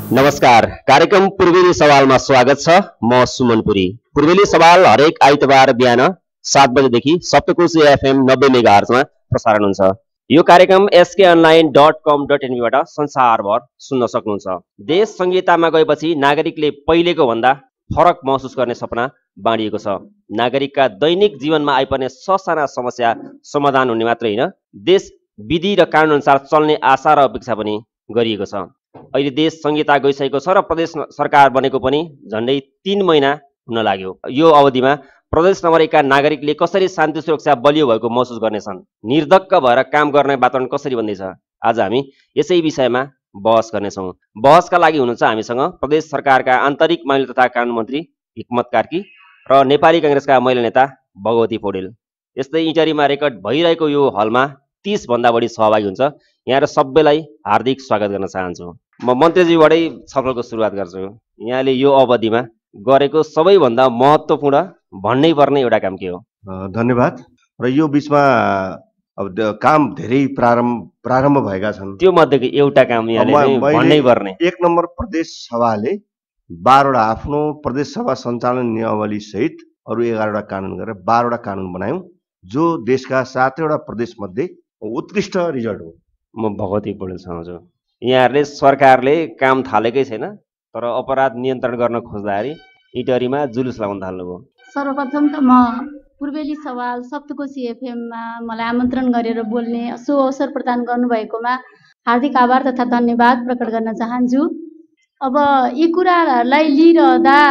नमस्कार, कार्यक्रम पूर्वेली सवालमा स्वागत छ। म सुमनपुरी। पूर्वेली सवाल हरेक आइतबार बिहान 7 बजेदेखि सप्तकोशी एफएम 90 मेगाहर्जमा प्रसारण हुन्छ। यो कार्यक्रम skonline.com.nb बाट संसारभर सुन्न सक्नुहुन्छ। देश संहितामा गएपछि नागरिकले पहिलेको भन्दा फरक महसुस गर्ने सपना बाँडिएको छ। नागरिकका दैनिक जीवनमा आइपर्ने ससाना समस्या समाधान हुने मात्रै होइन, देश विधि र कानुन अनुसार चल्ने आशा र अपेक्षा पनि गरिएको छ। अहिले देश संहिता गइसकेको छ र प्रदेश सरकार बनेको पनि झन्डै 3 महिना हुन लाग्यो। यो अवधिमा प्रदेश नगरेका नागरिकले कसरी शान्ति सुरक्षा बलियो भएको महसुस गर्नेछन्, निर्धक्क भएर काम गर्ने वातावरण कसरी बन्दैछ, आज हामी यसै विषयमा बहस गर्नेछौँ। बहसका लागि हुनुहुन्छ हामीसँग प्रदेश सरकारका आन्तरिक मामिला तथा कानुन मन्त्री हिक्मत कार्की र नेपाली कांग्रेसका महिला नेता भगवती पौडेल। यस्तै इटरीमा रेकर्ड भइरहेको यो हलमा 30 भन्दा बढी सहभागी हुन्छ। यहाँ सबैलाई हार्दिक स्वागत गर्न चाहन्छु। म मन्त्रीज्यूबाटै छलफलको सुरुवात गर्छु। यहाँले यो अवधिमा गरेको सबैभन्दा महत्त्वपूर्ण भन्नै पर्ने एउटा काम के हो? धन्यवाद। र यो बीचमा अब काम धेरै प्रारम्भ भएका छन्। त्यो मध्येको एउटा काम यहाँले भन्नै पर्ने। 1 नम्बर प्रदेश सभाले 12 वटा आफ्नो प्रदेश सभा सञ्चालन नियमावली सहित अरु 11 वटा कानुन गरेर 12 वटा कानुन बनायौं, जो देशका 7 वटा प्रदेश मध्ये उत्कृष्ट रिजल्ट हो। म भगवती पौडेलसँग छु। यहाँहरूले सरकारले काम थालेकै छैन, तर अपराध नियन्त्रण गर्न खोज्दाखेरि इटरीमा जुलुस लगाउन थाल्नुभयो। सर्वप्रथम त म पूर्वेली सवाल सप्तकोशी एफएममा मलाई आमन्त्रण गरेर बोल्ने सो अवसर प्रदान गर्नुभएकोमा हार्दिक आभार तथा धन्यवाद प्रकट गर्न चाहन्छु। अब यी कुराहरूलाई लिइरहँदा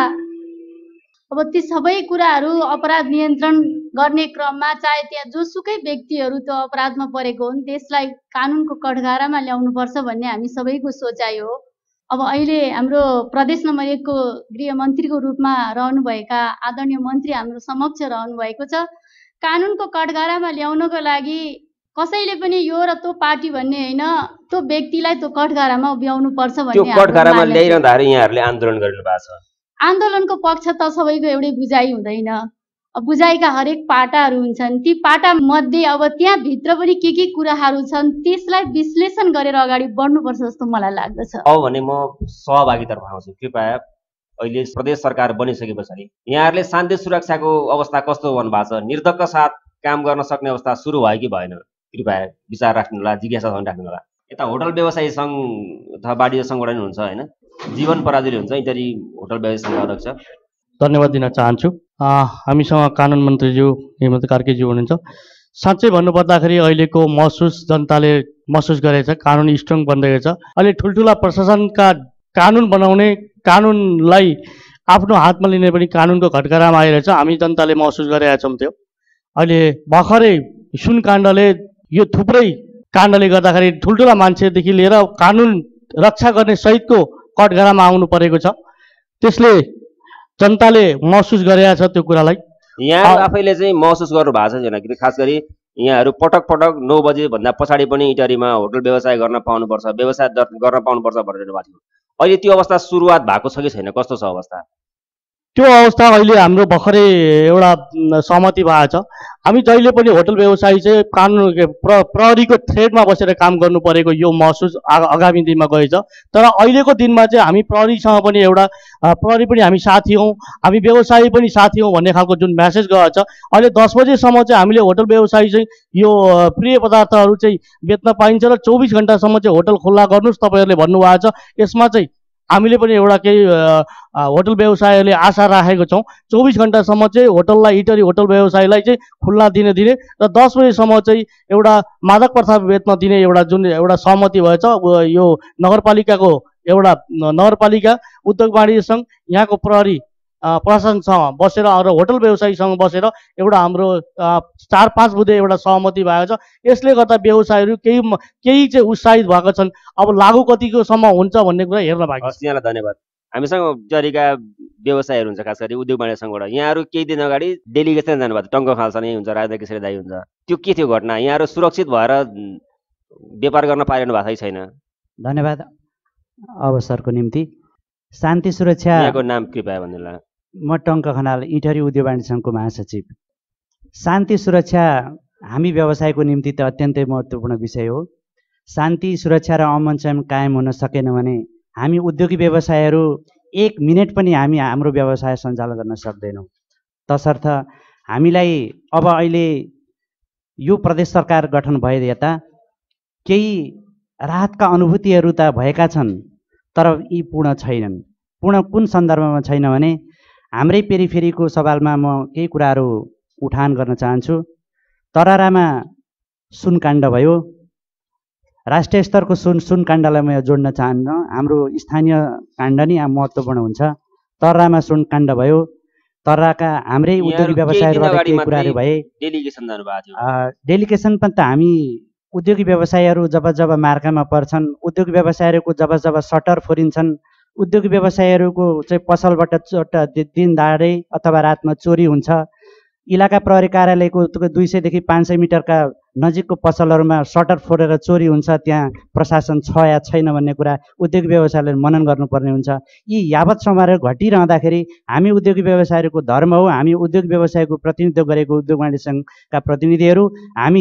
अब ती सबै कुराहरू अपराध नियन्त्रण गर्ने क्रममा चाहे त्यहाँ जोसुकै व्यक्तिहरू त अपराधमा परेको हुन्, त्यसलाई कानुनको कठघारामा ल्याउनुपर्छ भन्ने हामी सबैको सोचाइ हो। अब अहिले हाम्रो प्रदेश नम्बर 1 को गृहमन्त्रीको रूपमा रहनुभएका आदरणीय मन्त्री हाम्रो समक्ष रहनुभएको छ। कानुनको कठघारामा ल्याउनको लागि कसैले पनि यो र त्यो पार्टी भन्ने होइन, त्यो व्यक्तिलाई त्यो कठघारामा उभ्याउनु पर्छ भन्ने त्यो कठघारामा ल्याइरहँदाखेरि यहाँहरूले आन्दोलन गरिनु भएको छ। आन्दोलनको पक्ष त सबैको एउटै बुझाइ हुँदैन। बुझाइका हरेक पाटाहरू हुन्छन्। ती पाटा मध्ये अब त्यहाँ भित्र पनि के कुराहरू छन्, त्यसलाई विश्लेषण गरेर अगाडि बढ्नुपर्छ जस्तो मलाई लाग्दछ। अब भने म सहभागीतर्फ आउँछु। कृपया अहिले प्रदेश सरकार बनिसके पछाडि यहाँहरूले शान्ति सुरक्षाको अवस्था कस्तो भन्नुभएको छ? निर्धक्क साथ काम गर्न सक्ने अवस्था सुरु भयो कि भएन? कृपया विचार राख्नु होला, जिज्ञासा राख्नु होला। यता होटल व्यवसायी सङ्घ अथवा वाणिज्य सङ्घबाट नि हुन्छ होइन, जीवन पराजुली हुन्छ इटरी होटल व्यवसायी सङ्घ अध्यक्ष। धन्यवाद दिन चाहन्छु। हामीसँग कानुन मन्त्रीज्यू हिक्मत कार्कीज्यू हुनुहुन्छ। साँच्चै भन्नुपर्दाखेरि अहिलेको महसुस जनताले महसुस गरेको छ, कानुन स्ट्रङ बन्दै छ। अहिले ठुल्ठुला प्रशासनका कानुन बनाउने, कानुनलाई आफ्नो हातमा लिने पनि कानुनको घटघरामा आइरहेछ। हामी जनताले महसुस गरेका छौँ। त्यो अहिले भर्खरै सुन काण्डले, यो थुप्रै काण्डले गर्दाखेरि ठुल्ठुला मान्छेदेखि लिएर कानुन रक्षा गर्ने सहितको कठघरामा आउनु परेको छ। त्यसले जनताले महसुस गरेका छ त्यो कुरालाई। यहाँ आफैले चाहिँ महसुस गर्नु भएको छैन कि खास गरी यहाँहरू पटक पटक 9 बजे भन्दा पछाडि पनि इटरीमा होटल व्यवसाय गर्न पाउनुपर्छ, व्यवसाय गर्न पाउनुपर्छ भनेर भएको थियो। अहिले त्यो अवस्था सुरुवात भएको छ कि छैन? कस्तो छ अवस्था? त्यो अवस्था अहिले हाम्रो भर्खरै एउटा सहमति भएको छ। हामी जहिले पनि होटल व्यवसायी चाहिँ कानुन प्रहरीको थ्रेडमा बसेर काम गर्नु परेको यो महसुस आगामी दिनमा गएछ। तर अहिलेको दिनमा चाहिँ हामी प्रहरीसँग पनि एउटा प्रहरी पनि हामी साथी हौँ, हामी व्यवसायी पनि साथी हौँ भन्ने खालको जुन म्यासेज गएको छ। अहिले 10 बजेसम्म चाहिँ हामीले होटल व्यवसायी चाहिँ यो प्रिय पदार्थहरू चाहिँ बेच्न पाइन्छ र 24 घण्टासम्म चाहिँ होटल खुल्ला गर्नुहोस् तपाईँहरूले भन्नुभएको छ। यसमा चाहिँ हामीले पनि एउटा केही होटल व्यवसायीहरूले आशा राखेको छौँ। 24 घण्टासम्म चाहिँ होटललाई, इटरी होटल व्यवसायीलाई चाहिँ खुल्ला दिने र 10 बजेसम्म चाहिँ एउटा मादक पदार्थ बेच्न दिने एउटा जुन एउटा सहमति भएछ। यो नगरपालिकाको एउटा नगरपालिका उद्योग वाणिज्य सङ्घ, यहाँको प्रहरी प्रशासनसँग बसेर र होटल व्यवसायीसँग बसेर एउटा हाम्रो 4-5 बुँदे एउटा सहमति भएको छ। यसले गर्दा व्यवसायीहरू केही चाहिँ उत्साहित भएको छन्। अब लागु कतिकोसम्म हुन्छ भन्ने कुरा हेर्न बाँकी छ। यहाँलाई धन्यवाद। हामीसँग इटरीका व्यवसायीहरू हुन्छ, खास गरी उद्योग वाणिज्य सङ्घबाट। यहाँहरू केही दिन अगाडि डेलिगेसन जानुभएको थियो, टङ्क खालसा नै हुन्छ, राजेन्द्र केसरी दाई हुन्छ। त्यो के थियो घटना? यहाँहरू सुरक्षित भएर व्यापार गर्न पाइरहनु भएको छैन? धन्यवाद अवसरको निम्ति। शान्ति सुरक्षा, यहाँको नाम कृपया भन्नुला। म टङ्क खनाल, इटरी उद्योग वाणिज्य सङ्घको महासचिव। शान्ति सुरक्षा हामी व्यवसायको निम्ति त अत्यन्तै महत्त्वपूर्ण विषय हो। शान्ति सुरक्षा र अमन संयम कायम हुन सकेन भने हामी उद्योगी व्यवसायहरू 1 मिनेट पनि हामी हाम्रो व्यवसाय सञ्चालन गर्न सक्दैनौँ। तसर्थ हामीलाई अब अहिले यो प्रदेश सरकार गठन भए यता केही राहतका अनुभूतिहरू त भएका छन्, तर यी पूर्ण छैनन्। पूर्ण कुन सन्दर्भमा छैन भने हाम्रै पेरिफेरीको सवालमा म केही कुराहरू उठान गर्न चाहन्छु। तरारामा सुनकाण्ड भयो, राष्ट्रिय स्तरको सुनकाण्डलाई म जोड्न चाहन्न, हाम्रो स्थानीय काण्ड नै महत्त्वपूर्ण हुन्छ। तरारामा सुनकाण्ड भयो, तराका हाम्रै उद्योगी व्यवसायहरूबाट केही कुराहरू भए। डेलिगेसन पनि त हामी उद्योगी व्यवसायहरू जब मार्कामा पर्छन्, उद्योगी व्यवसायहरूको जब सटर फोरिन्छन्, उद्योगी व्यवसायहरूको चाहिँ पसलबाट दिन दाडै अथवा रातमा चोरी हुन्छ, इलाका प्रहरी कार्यालयको 200 देखि 500 मिटरका नजिकको पसलहरूमा सटर फोडेर चोरी हुन्छ, त्यहाँ प्रशासन छ या छैन भन्ने कुरा उद्योगी व्यवसायले मनन गर्नुपर्ने हुन्छ। यी यावत समारोह घटिरहँदाखेरि हामी उद्योगी व्यवसायहरूको धर्म हो, हामी उद्योग व्यवसायको प्रतिनिधित्व गरेको उद्योग वाणिज्य सङ्घका प्रतिनिधिहरू हामी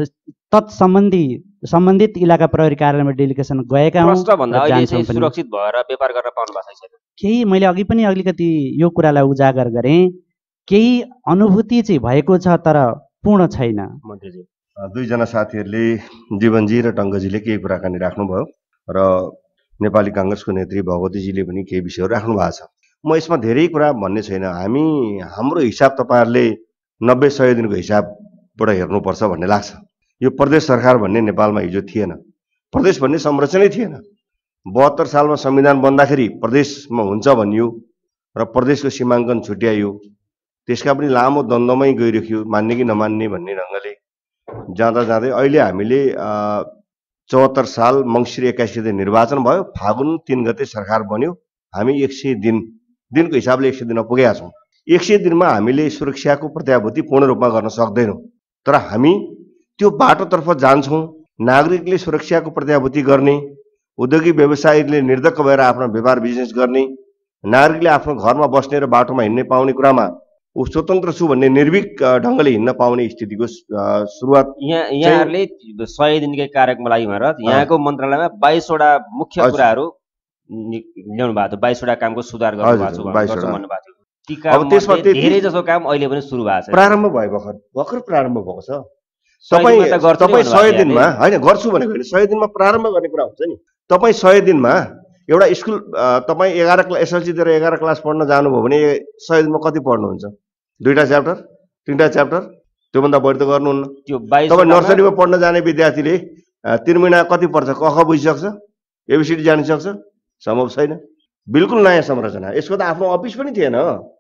सम्बन्धित इलाका प्रहरी कार्यालयमा डेलिगेसन गएका हौँ। सुरक्षित भएर व्यापार गर्न पाउनु भएको छैन। केही मैले अघि पनि अलिकति यो कुरालाई उजागर गरेँ, केही अनुभूति चाहिँ भएको छ तर पूर्ण छैन। मन्त्रीजी, दुईजना साथीहरूले जीवनजी र टङ्कजीले केही कुराकानी राख्नुभयो र नेपाली काङ्ग्रेसको नेत्री भगवतीजीले पनि केही विषयहरू राख्नु भएको छ। म यसमा धेरै कुरा भन्ने छैन। हाम्रो हिसाब तपाईँहरूले 90-100 दिनको हिसाबबाट हेर्नुपर्छ भन्ने लाग्छ। यो प्रदेश सरकार भन्ने नेपालमा हिजो थिएन, प्रदेश भन्ने संरचनै थिएन। 72 सालमा संविधान बन्दाखेरि प्रदेशमा हुन्छ भनियो र प्रदेशको सीमाङ्कन छुट्याइयो। त्यसका पनि लामो द्वन्द्वमै गइरह्यो, मान्ने कि नमान्ने भन्ने ढङ्गले जाँदा जाँदै अहिले हामीले 74 साल मङ्सिर 21 गते निर्वाचन भयो, फागुन 3 गते सरकार बन्यो। हामी 100 दिनको हिसाबले 100 दिन पुगेका छौँ। 100 दिनमा हामीले सुरक्षाको प्रत्याभूति पूर्ण रूपमा गर्न सक्दैनौँ, तर हामी त्यो बाटोतर्फ जान्छौँ। नागरिकले सुरक्षाको प्रत्याभूति गर्ने, उद्योगी व्यवसायीले निर्धक्क भएर आफ्नो व्यापार बिजनेस गर्ने, नागरिकले आफ्नो घरमा बस्ने र बाटोमा हिँड्ने पाउने कुरामा ऊ स्वतन्त्र छु भन्ने निर्भीक ढङ्गले हिँड्न पाउने स्थितिको सुरुवात यहाँहरूले 100 दिनकै कार्यक्रमको लागि भनेर यहाँको मन्त्रालयमा 22 वटा मुख्य कुराहरू ल्याउनु भएको थियो, 22 वटा कामको सुधार गर्नु भएको छ भन्नुभएको थियो। अब त्यसमा धेरै जसो काम अहिले पनि सुरु भएको छ, प्रारम्भ भयो, भर्खर प्रारम्भ भएको छ। तपाईँ 100 दिनमा होइन गर्छु भनेको होइन, 100 दिनमा प्रारम्भ गर्ने कुरा हुन्छ नि। तपाईँ 100 दिनमा एउटा स्कुल तपाईँ 11 क्लास एसएलसी दिएर 11 क्लास पढ्न जानुभयो भने 100 दिनमा कति पढ्नुहुन्छ? 2टा च्याप्टर 3टा च्याप्टर, त्योभन्दा बढी त गर्नुहुन्न। तपाईँ नर्सरीमा पढ्न जाने विद्यार्थीले 3 महिना कति पर्छ? क ख बुझिसक्छ, एबिसिडी जानिसक्छ? सम्भव छैन। बिल्कुल नयाँ संरचना। यसको त आफ्नो अफिस पनि थिएन,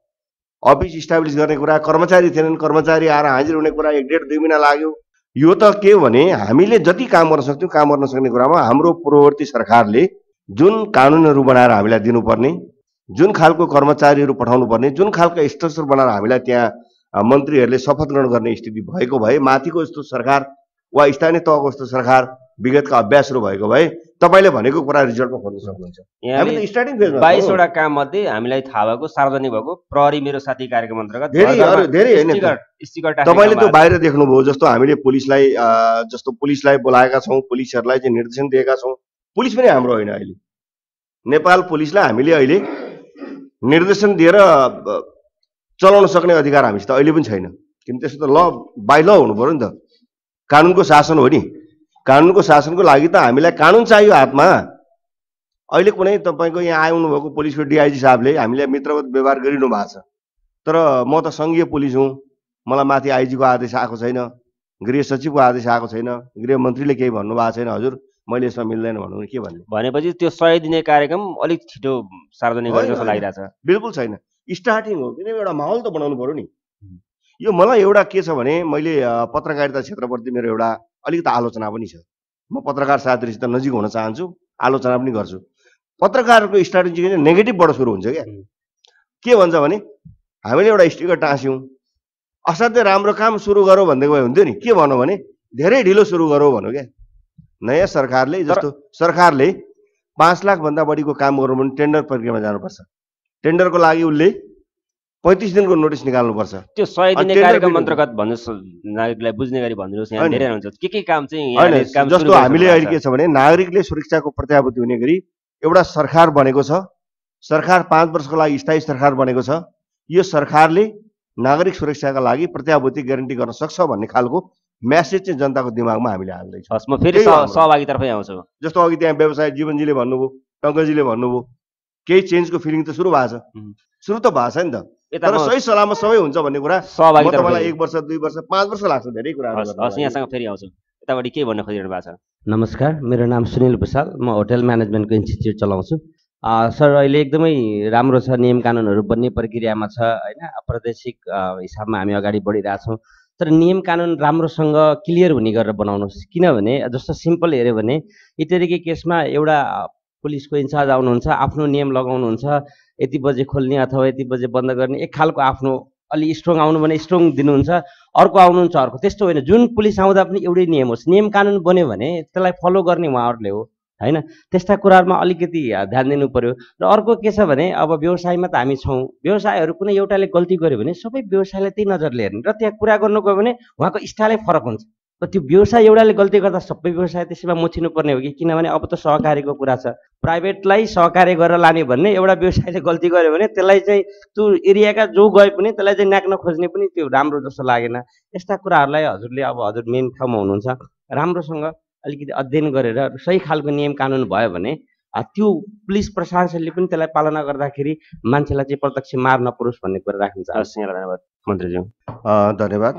अफिस इस्टाब्लिस गर्ने कुरा, कर्मचारी थिएनन्, कर्मचारी आएर हाजिर हुने कुरा 1.5-2 महिना लाग्यो। यो त के हो भने हामीले जति काम गर्न सक्छौँ काम गर्न सक्ने कुरामा हाम्रो पूर्ववर्ती सरकारले जुन कानुनहरू बनाएर हामीलाई दिनुपर्ने, जुन खालको कर्मचारीहरू पठाउनु पर्ने, जुन खालको स्ट्रक्चर बनाएर हामीलाई त्यहाँ मन्त्रीहरूले शपथ ग्रहण गर्ने स्थिति भएको भए, माथिको यस्तो सरकार वा स्थानीय तहको यस्तो सरकार विगतका अभ्यासहरू भएको भए तपाईँले भनेको कुरा रिजल्टमा खोज्न सक्नुहुन्छ। हामी त स्टार्टिङ फेजमा 22 वटा काम मध्ये हामीलाई थाहा भएको सार्वजनिक भएको प्रहरी मेरो साथी कार्यक्रम अन्तर्गत धेरै हैन। तपाईँले त्यो बाहिर देख्नुभयो, जस्तो हामीले पुलिसलाई बोलाएका छौँ, पुलिसहरूलाई चाहिँ निर्देशन दिएका छौँ। पुलिस पनि हाम्रो होइन, अहिले नेपाल पुलिसलाई हामीले अहिले निर्देशन दिएर चलाउन सक्ने अधिकार हामीसित अहिले पनि छैन। किन त्यसो त बाइ ल हुनु पर्यो नि त, कानुनको शासन हो नि। कानुनको शासनको लागि त हामीलाई कानुन चाहियो हातमा। अहिले कुनै तपाईँको यहाँ आउनुभएको पुलिसको डिआइजी साहबले हामीलाई मित्रवत व्यवहार गरिनु भएको छ, तर म त सङ्घीय पुलिस हुँ, मलाई माथि आइजीको आदेश आएको छैन, गृह सचिवको आदेश आएको छैन, गृहमन्त्रीले केही भन्नुभएको छैन, हजुर मैले यसमा मिल्दैन भन्नु के भन्ने। भनेपछि त्यो 100 दिने कार्यक्रम अलिक छिटो सार्वजनिक गर्ने जस्तो लागिरहेछ। बिल्कुल छैन, स्टार्टिङ हो। किन एउटा माहौल त बनाउनु पर्यो नि। यो मलाई एउटा के छ भने मैले पत्रकारिता क्षेत्रप्रति मेरो एउटा अलिकति आलोचना पनि छ। म पत्रकार साथीहरूसित नजिक हुन चाहन्छु, आलोचना पनि गर्छु। पत्रकारको स्ट्राटेजी चाहिँ नेगेटिभबाट सुरु हुन्छ क्या। के भन्छ भने हामीले एउटा स्टिकर टाँस्यौँ, असाध्यै राम्रो काम सुरु गरौँ भन्दै गयो हुन्थ्यो नि। के भनौँ भने धेरै ढिलो सुरु गरौँ भनौँ क्या। नयाँ सरकारले जस्तो सरकारले 5 लाख भन्दा बढीको काम गरौँ भने टेन्डर प्रक्रियामा जानुपर्छ। टेन्डरको लागि उसले 35 दिनको नोटिस निकाल्नुपर्छ। त्यो 100 दिने कार्यक्रम अन्तर्गत भन्नुहोस्, नागरिकलाई बुझ्ने गरी भनिदिनुहोस्। यहाँ धेरै हुन्छ के काम चाहिँ जस्तो हामीले अहिले के छ भने नागरिकले सुरक्षाको प्रत्याभूति हुने गरी एउटा सरकार बनेको छ, सरकार 5 वर्षको लागि स्थायी सरकार बनेको छ, यो सरकारले नागरिक सुरक्षाका लागि प्रत्याभूति ग्यारेन्टी गर्न सक्छ भन्ने खालको म्यासेज चाहिँ जनताको दिमागमा हामीले हाल्दैछौँ। हस्, म फेरि सहभागीतर्फै आउँछु। जस्तो अघि त्यहाँ व्यवसाय जीवनजीले भन्नुभयो, टङ्कजीले भन्नुभयो, केही चेन्जको फिलिङ त सुरु भएको छ, सुरु त भएको छ नि त, तर सही सलामत सबै हुन्छ भन्ने कुरा तपाईँलाई 1 वर्ष 2 वर्ष 5 वर्ष लाग्छ धेरै कुराहरू। हस्, यहाँसँग फेरि आउँछु। यतापट्टि के भन्न खोजिरहनु भएको छ? नमस्कार, मेरो नाम सुनिल भुषाल, म होटल म्यानेजमेन्टको इन्स्टिच्युट चलाउँछु। सर, अहिले एकदमै राम्रो छ, नियम कानुनहरू बन्ने प्रक्रियामा छ होइन, प्रादेशिक हिसाबमा हामी अगाडि बढिरहेछौँ। तर नियम कानुन राम्रोसँग क्लियर हुने गरेर बनाउनुहोस्, किनभने जस्तो सिम्पल हेऱ्यो भने इत्यादिकै केसमा एउटा पुलिसको इन्चार्ज आउनुहुन्छ, आफ्नो नियम लगाउनुहुन्छ, यति बजे खोल्ने अथवा यति बजे बन्द गर्ने, एक खालको आफ्नो अलि स्ट्रङ आउनु भने स्ट्रङ दिनुहुन्छ, अर्को आउनुहुन्छ अर्को। त्यस्तो होइन, जुन पुलिस आउँदा पनि एउटै नियम होस्, नियम कानुन बन्यो भने त्यसलाई फलो गर्ने उहाँहरूले हो होइन। त्यस्ता कुराहरूमा अलिकति ध्यान दिनु पर्यो। र अर्को के छ भने अब व्यवसायमा त हामी छौँ, व्यवसायहरू कुनै एउटाले गल्ती गर्यो भने सबै व्यवसायले त्यही नजरले हेर्ने र त्यहाँ कुरा गर्नु गयो भने उहाँको स्टाइलै फरक हुन्छ। र त्यो व्यवसाय एउटाले गल्ती गर्दा सबै व्यवसाय त्यसैमा मुछिनु पर्ने हो कि? किनभने अब त सहकारीको कुरा छ, प्राइभेटलाई सहकारी गरेर लाने भन्ने, एउटा व्यवसायले गल्ती गर्यो भने त्यसलाई चाहिँ त्यो एरियाका जो गए पनि त्यसलाई चाहिँ नाक्न खोज्ने पनि त्यो राम्रो जस्तो लागेन। यस्ता कुराहरूलाई हजुरले अब हजुर मेन ठाउँमा हुनुहुन्छ, राम्रोसँग अलिकति अध्ययन गरेर सही खालको नियम कानुन भयो भने त्यो पुलिस प्रशासनले पनि त्यसलाई पालना गर्दाखेरि मान्छेलाई चाहिँ प्रत्यक्ष मार नपरोस् भन्ने कुरा राख्नु चाहन्छु। धन्यवाद मन्त्रीज्यू। धन्यवाद।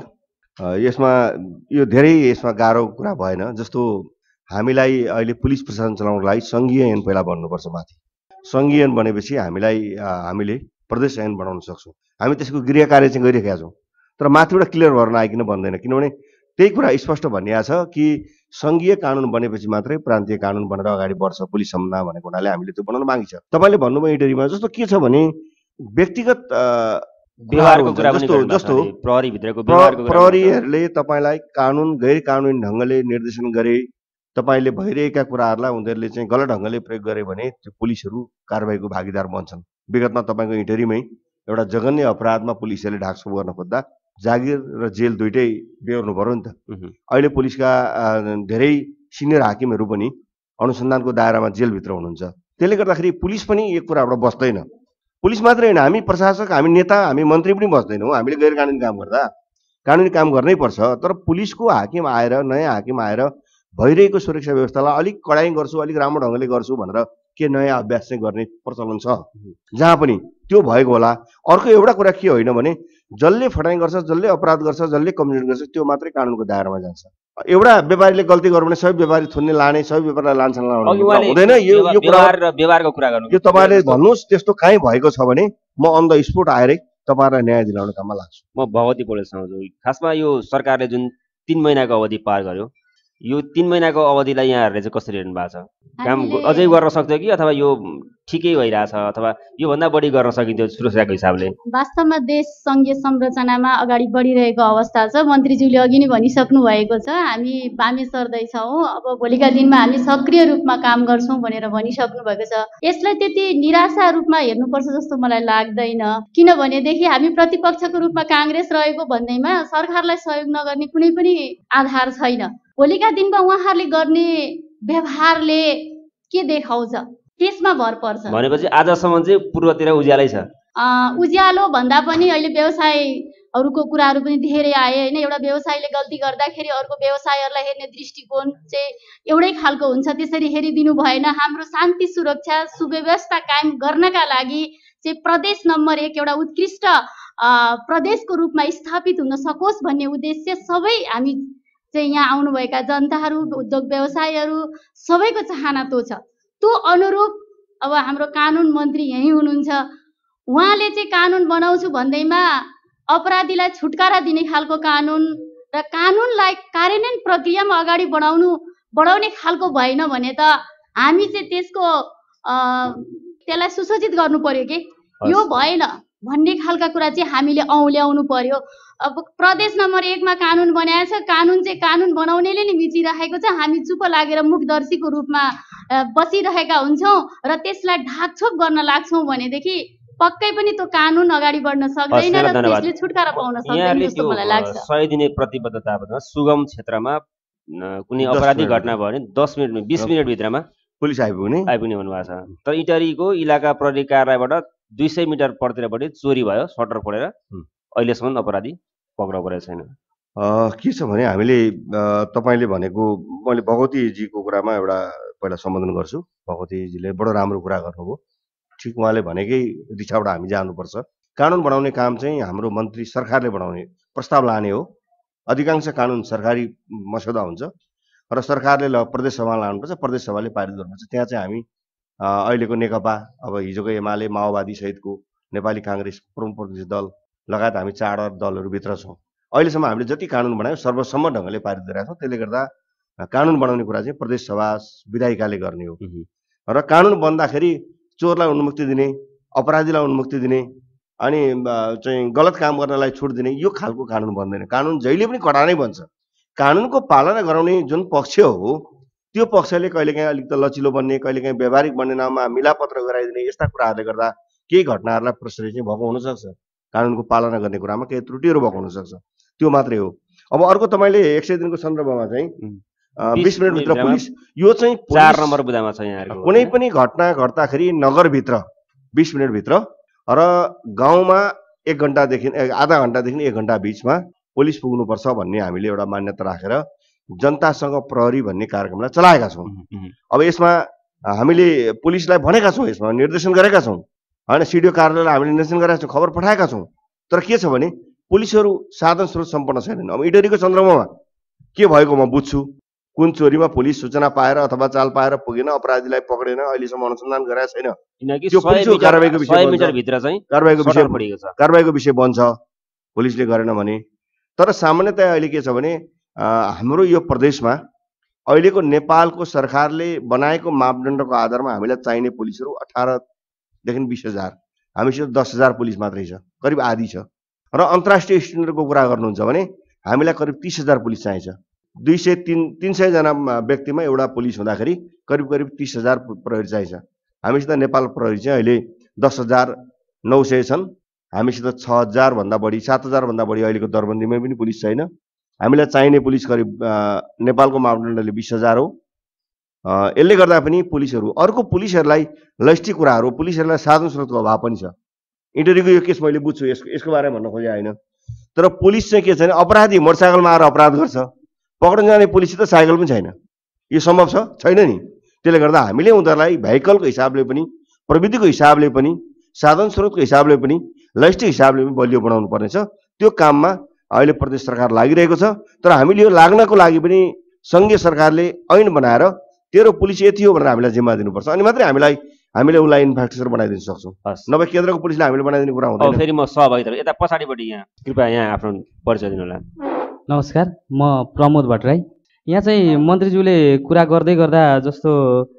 यसमा यो धेरै यसमा गाह्रो कुरा भएन। जस्तो हामीलाई अहिले पुलिस प्रशासन चलाउनको लागि सङ्घीय ऐन पहिला बन्नुपर्छ माथि। सङ्घीय ऐन बनेपछि हामीले प्रदेश ऐन बनाउन सक्छौँ। हामी त्यसको गृह कार्य चाहिँ गरिरहेका छौँ, तर माथिबाट क्लियर भएर आइकन बन्दैन। किनभने त्यही कुरा स्पष्ट भनिएको छ कि सङ्घीय कानुन बनेपछि मात्रै प्रान्तीय कानुन बनेर अगाडि बढ्छ पुलिस सम्बन्धमा भनेको हुनाले हामीले त्यो बनाउन बाँकी छ। तपाईँले भन्नुभयो इटरीमा जस्तो के छ भने व्यक्तिगत व्यवहारको कुरा पनि जस्तो प्रहरीभित्रको व्यवहारको प्रहरीहरूले तपाईँलाई कानुन गैर कानुनी ढङ्गले निर्देशन गरे, तपाईँले भइरहेका कुराहरूलाई उनीहरूले चाहिँ गलत ढङ्गले प्रयोग गरे भने त्यो पुलिसहरू कारबाहीको भागीदार बन्छन्। विगतमा तपाईँको इटरीमै एउटा जघन्य अपराधमा पुलिसहरूले ढाकछोप गर्न खोज्दा जागिर र जेल दुइटै बेहोर्नु पर्यो नि त। अहिले पुलिसका धेरै सिनियर हाकिमहरू पनि अनुसन्धानको दायरामा जेलभित्र हुनुहुन्छ। त्यसले गर्दाखेरि पुलिस पनि एक कुराबाट बस्दैन। पुलिस मात्रै होइन, हामी प्रशासक, हामी नेता, हामी मन्त्री पनि बस्दैनौँ। हामीले गैर कानुनी काम गर्दा कानुनी काम गर्नै पर्छ। तर पुलिसको हाकिम आएर, नयाँ हाकिम आएर भइरहेको सुरक्षा व्यवस्थालाई अलिक कडाइ गर्छु, अलिक राम्रो ढङ्गले गर्छु भनेर के नयाँ अभ्यास चाहिँ गर्ने प्रचलन छ जहाँ पनि त्यो भएको होला। अर्को एउटा कुरा के होइन भने जसले फटाइ गर्छ, जसले अपराध गर्छ, जसले कम्युनिट गर्छ त्यो मात्रै कानुनको दायरामा जान्छ। एउटा व्यापारीले गल्ती गर्यो भने सबै व्यापारी थुन्ने लाने, सबै व्यापारीलाई लान्छन् हुँदैन। यो व्यवहारको कुरा गर्नु, यो तपाईँले भन्नुहोस् त्यस्तो काहीँ भएको छ भने म अन द स्पोट आएरै तपाईँलाई न्याय दिलाउने काममा लाग्छु। म भगवती पौडेलसँग खासमा यो सरकारले जुन 3 महिनाको अवधि पार गर्यो, यो 3 महिनाको अवधिलाई यहाँहरूले चाहिँ कसरी हेर्नु भएको छ? काम अझै गर्न सक्थ्यो कि अथवा यो ठिकै भइरहेछ अथवा योभन्दा बढी गर्न सकिन्थ्यो सुरक्षाको हिसाबले? वास्तवमा देश सङ्घीय संरचनामा अगाडि बढिरहेको अवस्था छ। मन्त्रीज्यूले अघि नै भनिसक्नु भएको छ, हामी बामे सर्दैछौँ, अब भोलिका दिनमा हामी सक्रिय रूपमा काम गर्छौँ भनेर भनिसक्नु भएको छ। यसलाई त्यति निराशा रूपमा हेर्नुपर्छ जस्तो मलाई लाग्दैन। किनभनेदेखि हामी प्रतिपक्षको रूपमा काङ्ग्रेस रहेको भन्दैमा सरकारलाई सहयोग नगर्ने कुनै पनि आधार छैन। भोलिका दिनमा उहाँहरूले गर्ने व्यवहारले के देखाउँछ त्यसमा भर पर्छ। भनेपछि आजसम्म चाहिँ पूर्वतिर उज्यालै छ। उज्यालो भन्दा पनि अहिले व्यवसायहरूको कुराहरू पनि धेरै आए होइन। एउटा व्यवसायले गल्ती गर्दाखेरि अर्को व्यवसायहरूलाई हेर्ने दृष्टिकोण चाहिँ एउटै खालको हुन्छ। त्यसरी हेरिदिनु भएन। हाम्रो शान्ति सुरक्षा सुव्यवस्था कायम गर्नका लागि चाहिँ प्रदेश नम्बर 1 एउटा उत्कृष्ट प्रदेशको रूपमा स्थापित हुन सकोस् भन्ने उद्देश्य सबै हामी चाहिँ यहाँ आउनुभएका जनताहरू, उद्योग व्यवसायहरू सबैको चाहना त्यो छ। त्यो अनुरूप अब हाम्रो कानुन मन्त्री यहीँ हुनुहुन्छ, उहाँले चाहिँ कानुन बनाउँछु भन्दैमा अपराधीलाई छुटकारा दिने खालको कानुन र कानुनलाई कार्यान्वयन प्रक्रियामा अगाडि बढाउने खालको भएन भने त हामी चाहिँ त्यसलाई सुसज्जित गर्नु पर्यो कि यो भएन भन्ने खालका कुरा चाहिँ हामीले औल्याउनु पर्यो। अब प्रदेश नम्बर 1 मा कानुन बनाएको छ, कानुन चाहिँ कानुन बनाउनेले नै मिचिरहेको छ। हामी चुप लागेर मुखदर्शीको रूपमा बसिरहेका हुन्छौँ र त्यसलाई ढाकछोप गर्न लाग्छौँ भनेदेखि पक्कै पनि त्यो कानुन अगाडि बढ्न सक्दैन र त्यसले छुटकारा पाउन सक्दैन जस्तो मलाई लाग्छ। 100 दिने प्रतिबद्धता सुगम क्षेत्रमा कुनै अपराधी घटना भयो भने 10 मिनट 20 मिनट भित्रमा पुलिस आइपुग्ने भन्नुभएको छ। तर इटरीको इलाका प्रहरी कार्यालयबाट 200 मिटर परतिरपट्टि चोरी भयो, सटर फोडेर अहिलेसम्म अपराधी पक्राउ गरेको छैन। के छ भने हामीले तपाईँले भनेको मैले भगवतीजीको कुरामा एउटा पहिला सम्बोधन गर्छु। भगवतीजीले बडो राम्रो कुरा गर्नुभयो। ठिक उहाँले भनेकै दिशाबाट हामी जानुपर्छ। कानुन बनाउने काम चाहिँ हाम्रो मन्त्री सरकारले बनाउने प्रस्ताव लाने हो। अधिकांश कानुन सरकारी मस्यौदा हुन्छ र सरकारले प्रदेश सभामा लानुपर्छ, प्रदेश सभाले पारित गर्नुपर्छ। त्यहाँ चाहिँ हामी अहिलेको नेकपा, अब हिजोको एमाले, माओवादी सहितको नेपाली काङ्ग्रेस, प्रमुख प्रतिपक्षी दल लगायत हामी 4 दलहरूभित्र छौँ। अहिलेसम्म हामीले जति कानुन बनायौँ सर्वसम्मत ढङ्गले पारित गरेका छौँ। त्यसले गर्दा कानुन बनाउने कुरा चाहिँ प्रदेश सभा विधायिकाले गर्ने हो र कानुन बन्दाखेरि चोरलाई उन्मुक्ति दिने, अपराधीलाई उन्मुक्ति दिने अनि चाहिँ गलत काम गर्नलाई छुट दिने यो खालको कानुन बन्दैन। कानुन जहिले पनि कडा नै बन्छ। कानुनको पालना गराउने जुन पक्ष हो त्यो पक्षले कहिलेकाहीँ अलिक त लचिलो बन्ने, कहिलेकाहीँ व्यावहारिक बन्ने नाममा मिलापत्र गराइदिने यस्ता कुराहरूले गर्दा केही घटनाहरूलाई प्रश्रय चाहिँ भएको हुनसक्छ। कानुनको पालना गर्ने कुरामा केही त्रुटिहरू भएको हुनसक्छ, त्यो मात्रै हो। अब अर्को तपाईँले 100 दिनको सन्दर्भमा चाहिँ 20 मिनटभित्र पुलिस, यो चाहिँ 4 नम्बर बुदामा छ यहाँहरुको। कुनै पनि घटना घट्दाखेरि नगरभित्र 20 मिनटभित्र र गाउँमा 1 घण्टादेखि आधा घण्टादेखि 1 घण्टा बिचमा पुलिस पुग्नुपर्छ भन्ने हामीले एउटा मान्यता राखेर जनतासँग प्रहरी भन्ने कार्यक्रमलाई चलाएका छौँ। अब यसमा हामीले पुलिसलाई भनेका छौँ, यसमा निर्देशन गरेका छौँ होइन, सिडिओ कार्यालयलाई हामीले निर्देशन गरेका छौँ, खबर पठाएका छौँ। तर के छ भने पुलिसहरू साधन स्रोत सम्पन्न छैनन्। अब इटरीको सन्दर्भमा के भएको म बुझ्छु। कुन चोरीमा पुलिस सूचना पाएर अथवा चाल पाएर पुगेन, अपराधीलाई पक्रेन, अहिलेसम्म अनुसन्धान गरेका छैन। त्यो पुलिसको कारबाहीको विषय बन्छ पुलिसले गरेन भने। तर सामान्यतया अहिले के छ भने हाम्रो यो प्रदेशमा अहिलेको नेपालको सरकारले बनाएको मापदण्डको आधारमा हामीलाई चाहिने पुलिसहरू 18 देखि 20,000, हामीसित 10,000 पुलिस मात्रै छ, करिब आधी छ। र अन्तर्राष्ट्रिय स्ट्यान्डर्डको कुरा गर्नुहुन्छ भने हामीलाई करिब 30,000 पुलिस चाहिन्छ। 200-300 जना व्यक्तिमा एउटा पुलिस हुँदाखेरि करिब 30,000 प्रहरी चाहिन्छ। हामीसित नेपाल प्रहरी चाहिँ अहिले 10,900 छन्। हामीसित 6,000 भन्दा बढी, 7,000 भन्दा बढी अहिलेको दरबन्दीमै पनि पुलिस छैन। हामीलाई चाहिने पुलिस करिब नेपालको मापदण्डले 20,000 हो। यसले गर्दा पनि पुलिसहरू, अर्को पुलिसहरूलाई लजिस्टिक कुराहरू, पुलिसहरूलाई साधन स्रोतको अभाव पनि छ। इटरीको यो केस मैले बुझ्छु, यसको बारेमा भन्न खोजे होइन। तर पुलिस चाहिँ के छैन, अपराधी मोटरसाइकलमा आएर अपराध गर्छ, पक्डन जाने पुलिससित साइकल पनि छैन। यो सम्भव छ? छैन नि। त्यसले गर्दा हामीले उनीहरूलाई भेहिकलको हिसाबले पनि, प्रविधिको हिसाबले पनि, साधन स्रोतको हिसाबले पनि, लजिस्टिक हिसाबले पनि बलियो बनाउनु पर्नेछ। त्यो काममा अहिले प्रदेश सरकार लागिरहेको छ। तर हामीले यो लाग्नको लागि पनि सङ्घीय सरकारले ऐन बनाएर तेरो पुलिस यति हो भनेर हामीलाई जिम्मा दिनुपर्छ। अनि मात्रै हामीले उसलाई इन्फ्रास्ट्रक्चर बनाइदिन सक्छौँ। नभए केन्द्रको पुलिसले हामीले बनाइदिने कुरा हुँदैन। फेरि म सहभागी यता पछाडिपट्टि यहाँ कृपया यहाँ आफ्नो परिचय दिनु होला। नमस्कार, म प्रमोद भट्टराई। यहाँ चाहिँ मन्त्रीज्यूले कुरा गर्दै गर्दा जस्तो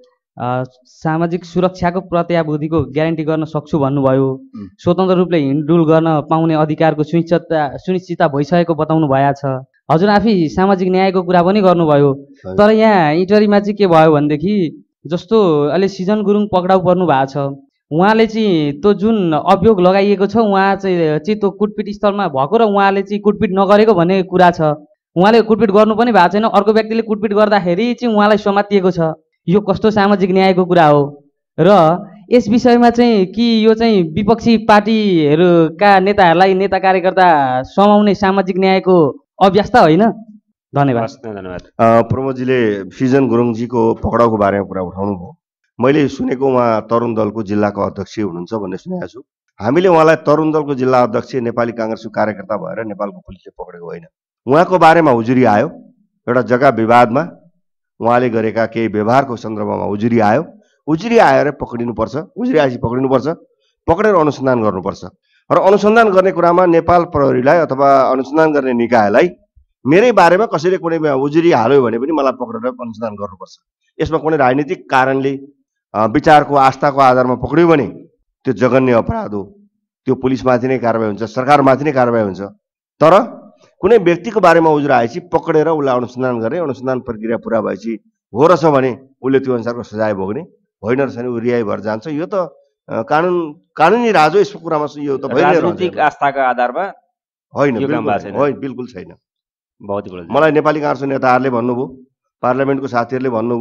सामाजिक सुरक्षाको प्रत्याभूतिको ग्यारेन्टी गर्न सक्छु भन्नुभयो, स्वतन्त्र रूपले हिँडडुल गर्न पाउने अधिकारको सुनिश्चितता भइसकेको बताउनु भएको छ। हजुर आफै सामाजिक न्यायको कुरा पनि गर्नुभयो। तर यहाँ इटरीमा चाहिँ के भयो भनेदेखि जस्तो अहिले सिजन गुरुङ पक्राउ पर्नु भएको छ, उहाँले चाहिँ त्यो जुन अभियोग लगाइएको छ उहाँ चाहिँ त्यो कुटपिट स्थलमा भएको र उहाँले चाहिँ कुटपिट नगरेको भन्ने कुरा छ। उहाँले कुटपिट गर्नु पनि भएको छैन, अर्को व्यक्तिले कुटपिट गर्दाखेरि चाहिँ उहाँलाई समातिएको छ। यो कस्तो सामाजिक न्यायको कुरा हो? र यस विषयमा चाहिँ कि यो चाहिँ विपक्षी पार्टीहरूका नेताहरूलाई, नेता कार्यकर्ता समाउने सामाजिक न्यायको अभ्यास्ता होइन? धन्यवाद। प्रमोदजीले सिजन गुरुङजीको पक्राउको बारेमा कुरा उठाउनु भयो। मैले सुनेको उहाँ तरुण दलको जिल्लाको अध्यक्ष हुनुहुन्छ भन्ने सुनेको छु। हामीले उहाँलाई तरुण दलको जिल्ला अध्यक्ष, नेपाली काङ्ग्रेसको कार्यकर्ता भएर नेपालको पुलिसले पक्रेको होइन। उहाँको बारेमा उजुरी आयो, एउटा जग्गा विवादमा उहाँले गरेका केही व्यवहारको सन्दर्भमा उजुरी आयो। उजुरी आएर पक्रिनुपर्छ, उजुरी आएपछि पक्रिनुपर्छ, पक्रेर अनुसन्धान गर्नुपर्छ। र अनुसन्धान गर्ने कुरामा नेपाल प्रहरीलाई अथवा अनुसन्धान गर्ने निकायलाई मेरै बारेमा कसैले कुनै उजुरी हाल्यो भने पनि मलाई पक्रेर अनुसन्धान गर्नुपर्छ। यसमा कुनै राजनीतिक कारणले विचारको आस्थाको आधारमा पक्रियो भने त्यो जघन्य अपराध हो। त्यो पुलिसमाथि नै कारबाही हुन्छ, सरकारमाथि नै कारबाही हुन्छ। तर कुनै व्यक्तिको बारेमा उजुरी आएपछि पक्रेर उसलाई अनुसन्धान गर्ने, अनुसन्धान प्रक्रिया पुरा भएपछि हो रहेछ भने उसले त्यो अनुसारको सजाय भोग्ने, होइन रहेछ भने ऊ रिहाई भएर जान्छ। यो त कानुनी राज हो। यसको कुरामा यो त राजनीतिक आस्थाका आधारमा होइन, बिल्कुल छैन। मलाई नेपाली काङ्ग्रेसको नेताहरूले भन्नुभयो, पार्लियामेन्टको साथीहरूले भन्नुभयो,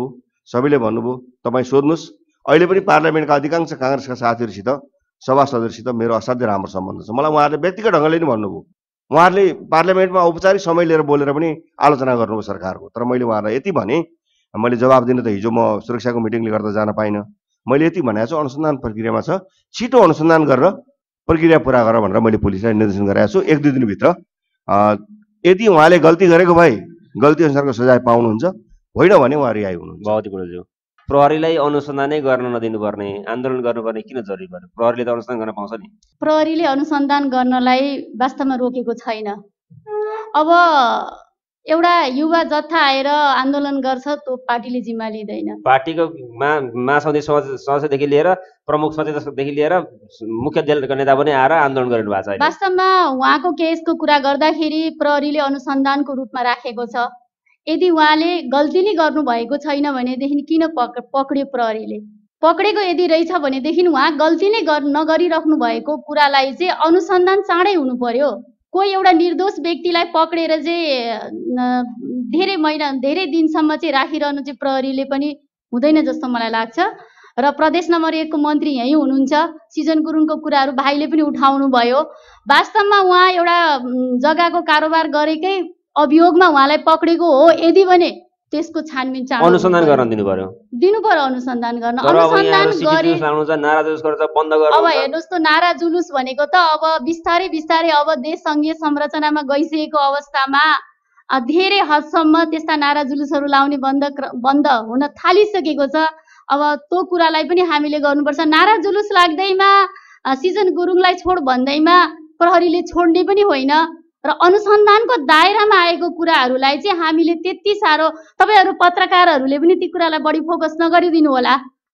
सबैले भन्नुभयो, तपाईँ सोध्नुहोस्। अहिले पनि पार्लियामेन्टका अधिकांश काङ्ग्रेसका साथीहरूसित सभासदहरूसित मेरो असाध्यै राम्रो सम्बन्ध छ। मलाई उहाँहरूले व्यक्तिगत ढङ्गले नै भन्नुभयो। उहाँहरूले पार्लियामेन्टमा औपचारिक समय लिएर बोलेर पनि आलोचना गर्नुभयो सरकारको। तर मैले उहाँहरूलाई यति भने, मैले जवाब दिन त हिजो म सुरक्षाको मिटिङले गर्दा जान पाइनँ। मैले यति भनेको छु, अनुसन्धान प्रक्रियामा छ, छिटो अनुसन्धान गरेर प्रक्रिया पुरा गर भनेर मैले पुलिसलाई निर्देशन गरेको छु। 1-2 दिनभित्र यदि उहाँले गल्ती गरेको भए गल्ती अनुसारको सजाय पाउनुहुन्छ, होइन भने उहाँ रिहाई हुनुहुन्छ। भगवती गुरुज्यू, प्रहरीलाई अनुसन्धानै गर्न नदिनुपर्ने, आन्दोलन गर्नुपर्ने किन जरुरी पर्यो? प्रहरीले त अनुसन्धान गर्न पाउँछ नि। प्रहरीले अनुसन्धान गर्नलाई वास्तवमा रोकेको छैन। अब एउटा युवा जत्था आएर आन्दोलन गर्छ, त्यो पार्टीले जिम्मा लिँदैन। पार्टीको महासमिति सदस्यदेखि लिएर प्रमुख सचेतकदेखि लिएर मुख्य दलका नेता पनि आएर आन्दोलन गरिनु भएको छ। वास्तवमा उहाँको केसको कुरा गर्दाखेरि प्रहरीले अनुसन्धानको रूपमा राखेको छ। यदि उहाँले गल्ती नै गर्नुभएको छैन भनेदेखि किन पक्रियो प्रहरीले? पक्रेको यदि रहेछ भनेदेखि उहाँ गल्ती नै नगरिराख्नु भएको कुरालाई चाहिँ अनुसन्धान चाँडै हुनु पर्यो। कोही एउटा निर्दोष व्यक्तिलाई पक्रेर चाहिँ धेरै दिनसम्म चाहिँ राखिरहनु चाहिँ प्रहरीले पनि हुँदैन जस्तो मलाई लाग्छ। र प्रदेश नम्बर 1 को मन्त्री यहीँ हुनुहुन्छ, सिजन गुरुङको कुराहरू भाइले पनि उठाउनु भयो। वास्तवमा उहाँ एउटा जग्गाको कारोबार गरेकै अभियोगमा उहाँलाई पक्रेको हो यदि भने त्यसको छानबिन चाँडो अनुसन्धान गर्न दिनु पर्यो अनुसन्धान गर्न। अनुसन्धान गरी अब हेर्नुहोस् त, नारा जुलुस भनेको त अब बिस्तारै अब देश सङ्घीय संरचनामा गइसकेको अवस्थामा धेरै हदसम्म त्यस्ता नारा जुलुसहरू लाउने बन्द हुन थालिसकेको छ। अब त्यो कुरालाई पनि हामीले गर्नुपर्छ। नारा जुलुस लाग्दैमा सिजन गुरुङलाई छोड भन्दैमा प्रहरीले छोड्ने पनि होइन र अनुसन्धानको दायरामा आएको कुराहरूलाई चाहिँ हामीले त्यति साह्रो, तपाईँहरू पत्रकारहरूले पनि ती कुरालाई बढी फोकस नगरिदिनु होला।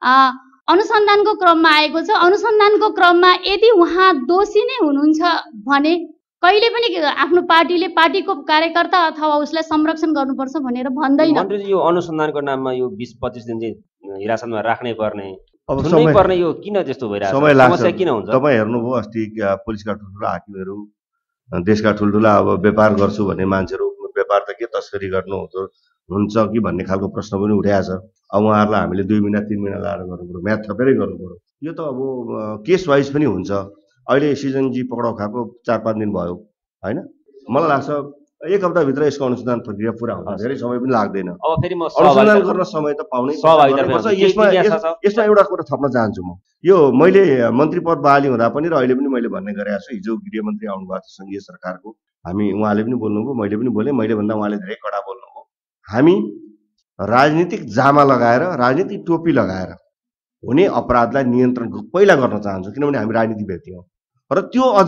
अनुसन्धानको क्रममा आएको छ। अनुसन्धानको क्रममा यदि उहाँ दोषी नै हुनुहुन्छ भने कहिले पनि आफ्नो पार्टीको कार्यकर्ता अथवा उसलाई संरक्षण गर्नुपर्छ भनेर भन्दैन। मन्त्रीजी, यो अनुसन्धानको नाममा यो 20-25 दिन चाहिँ हिरासतमा राख्नै पर्ने, अब समय पर्ने, यो किन त्यस्तो भइरहेको छ? समस्या किन हुन्छ? तपाईँ हेर्नुभयो अस्ति पुलिसका ठुल्ठुला हाकिमहरू, देशका ठुल्ठुला अब व्यापार गर्छु भन्ने मान्छेहरू, व्यापार त के तस्करी गर्नु हुन्छ कि भन्ने खालको प्रश्न पनि उठाएको छ। अब उहाँहरूलाई हामीले 2 महिना 3 महिना लाएर गर्नु पर्यो, म्याथ थपेरै गर्नु पर्यो। यो त अब केस वाइज पनि हुन्छ। अहिले सिजनजी पक्राउ खाएको 4-5 दिन भयो, होइन? मलाई लाग्छ 1 हप्ताभित्र यसको अनुसन्धान प्रक्रिया पुरा हुन्छ, धेरै समय पनि लाग्दैन। अब फेरि म अनुसन्धान गर्न समय त पाउनै पर्छ। यसमा एउटा कुरा थप्न चाहन्छु म। यो मैले मन्त्री पद बहाली हुँदा पनि र अहिले पनि मैले भन्ने गरेको छु। हिजो गृहमन्त्री आउनुभएको थियो सङ्घीय सरकारको, उहाँले पनि बोल्नुभयो, मैले पनि बोलेँ। मैले भन्दा उहाँले धेरै कडा बोल्नुभयो। हामी राजनीतिक जामा लगाएर, राजनीतिक टोपी लगाएर हुने अपराधलाई नियन्त्रण पहिला गर्न चाहन्छु, किनभने हामी राजनीतिक व्यक्ति हौँ। र त्यो अझ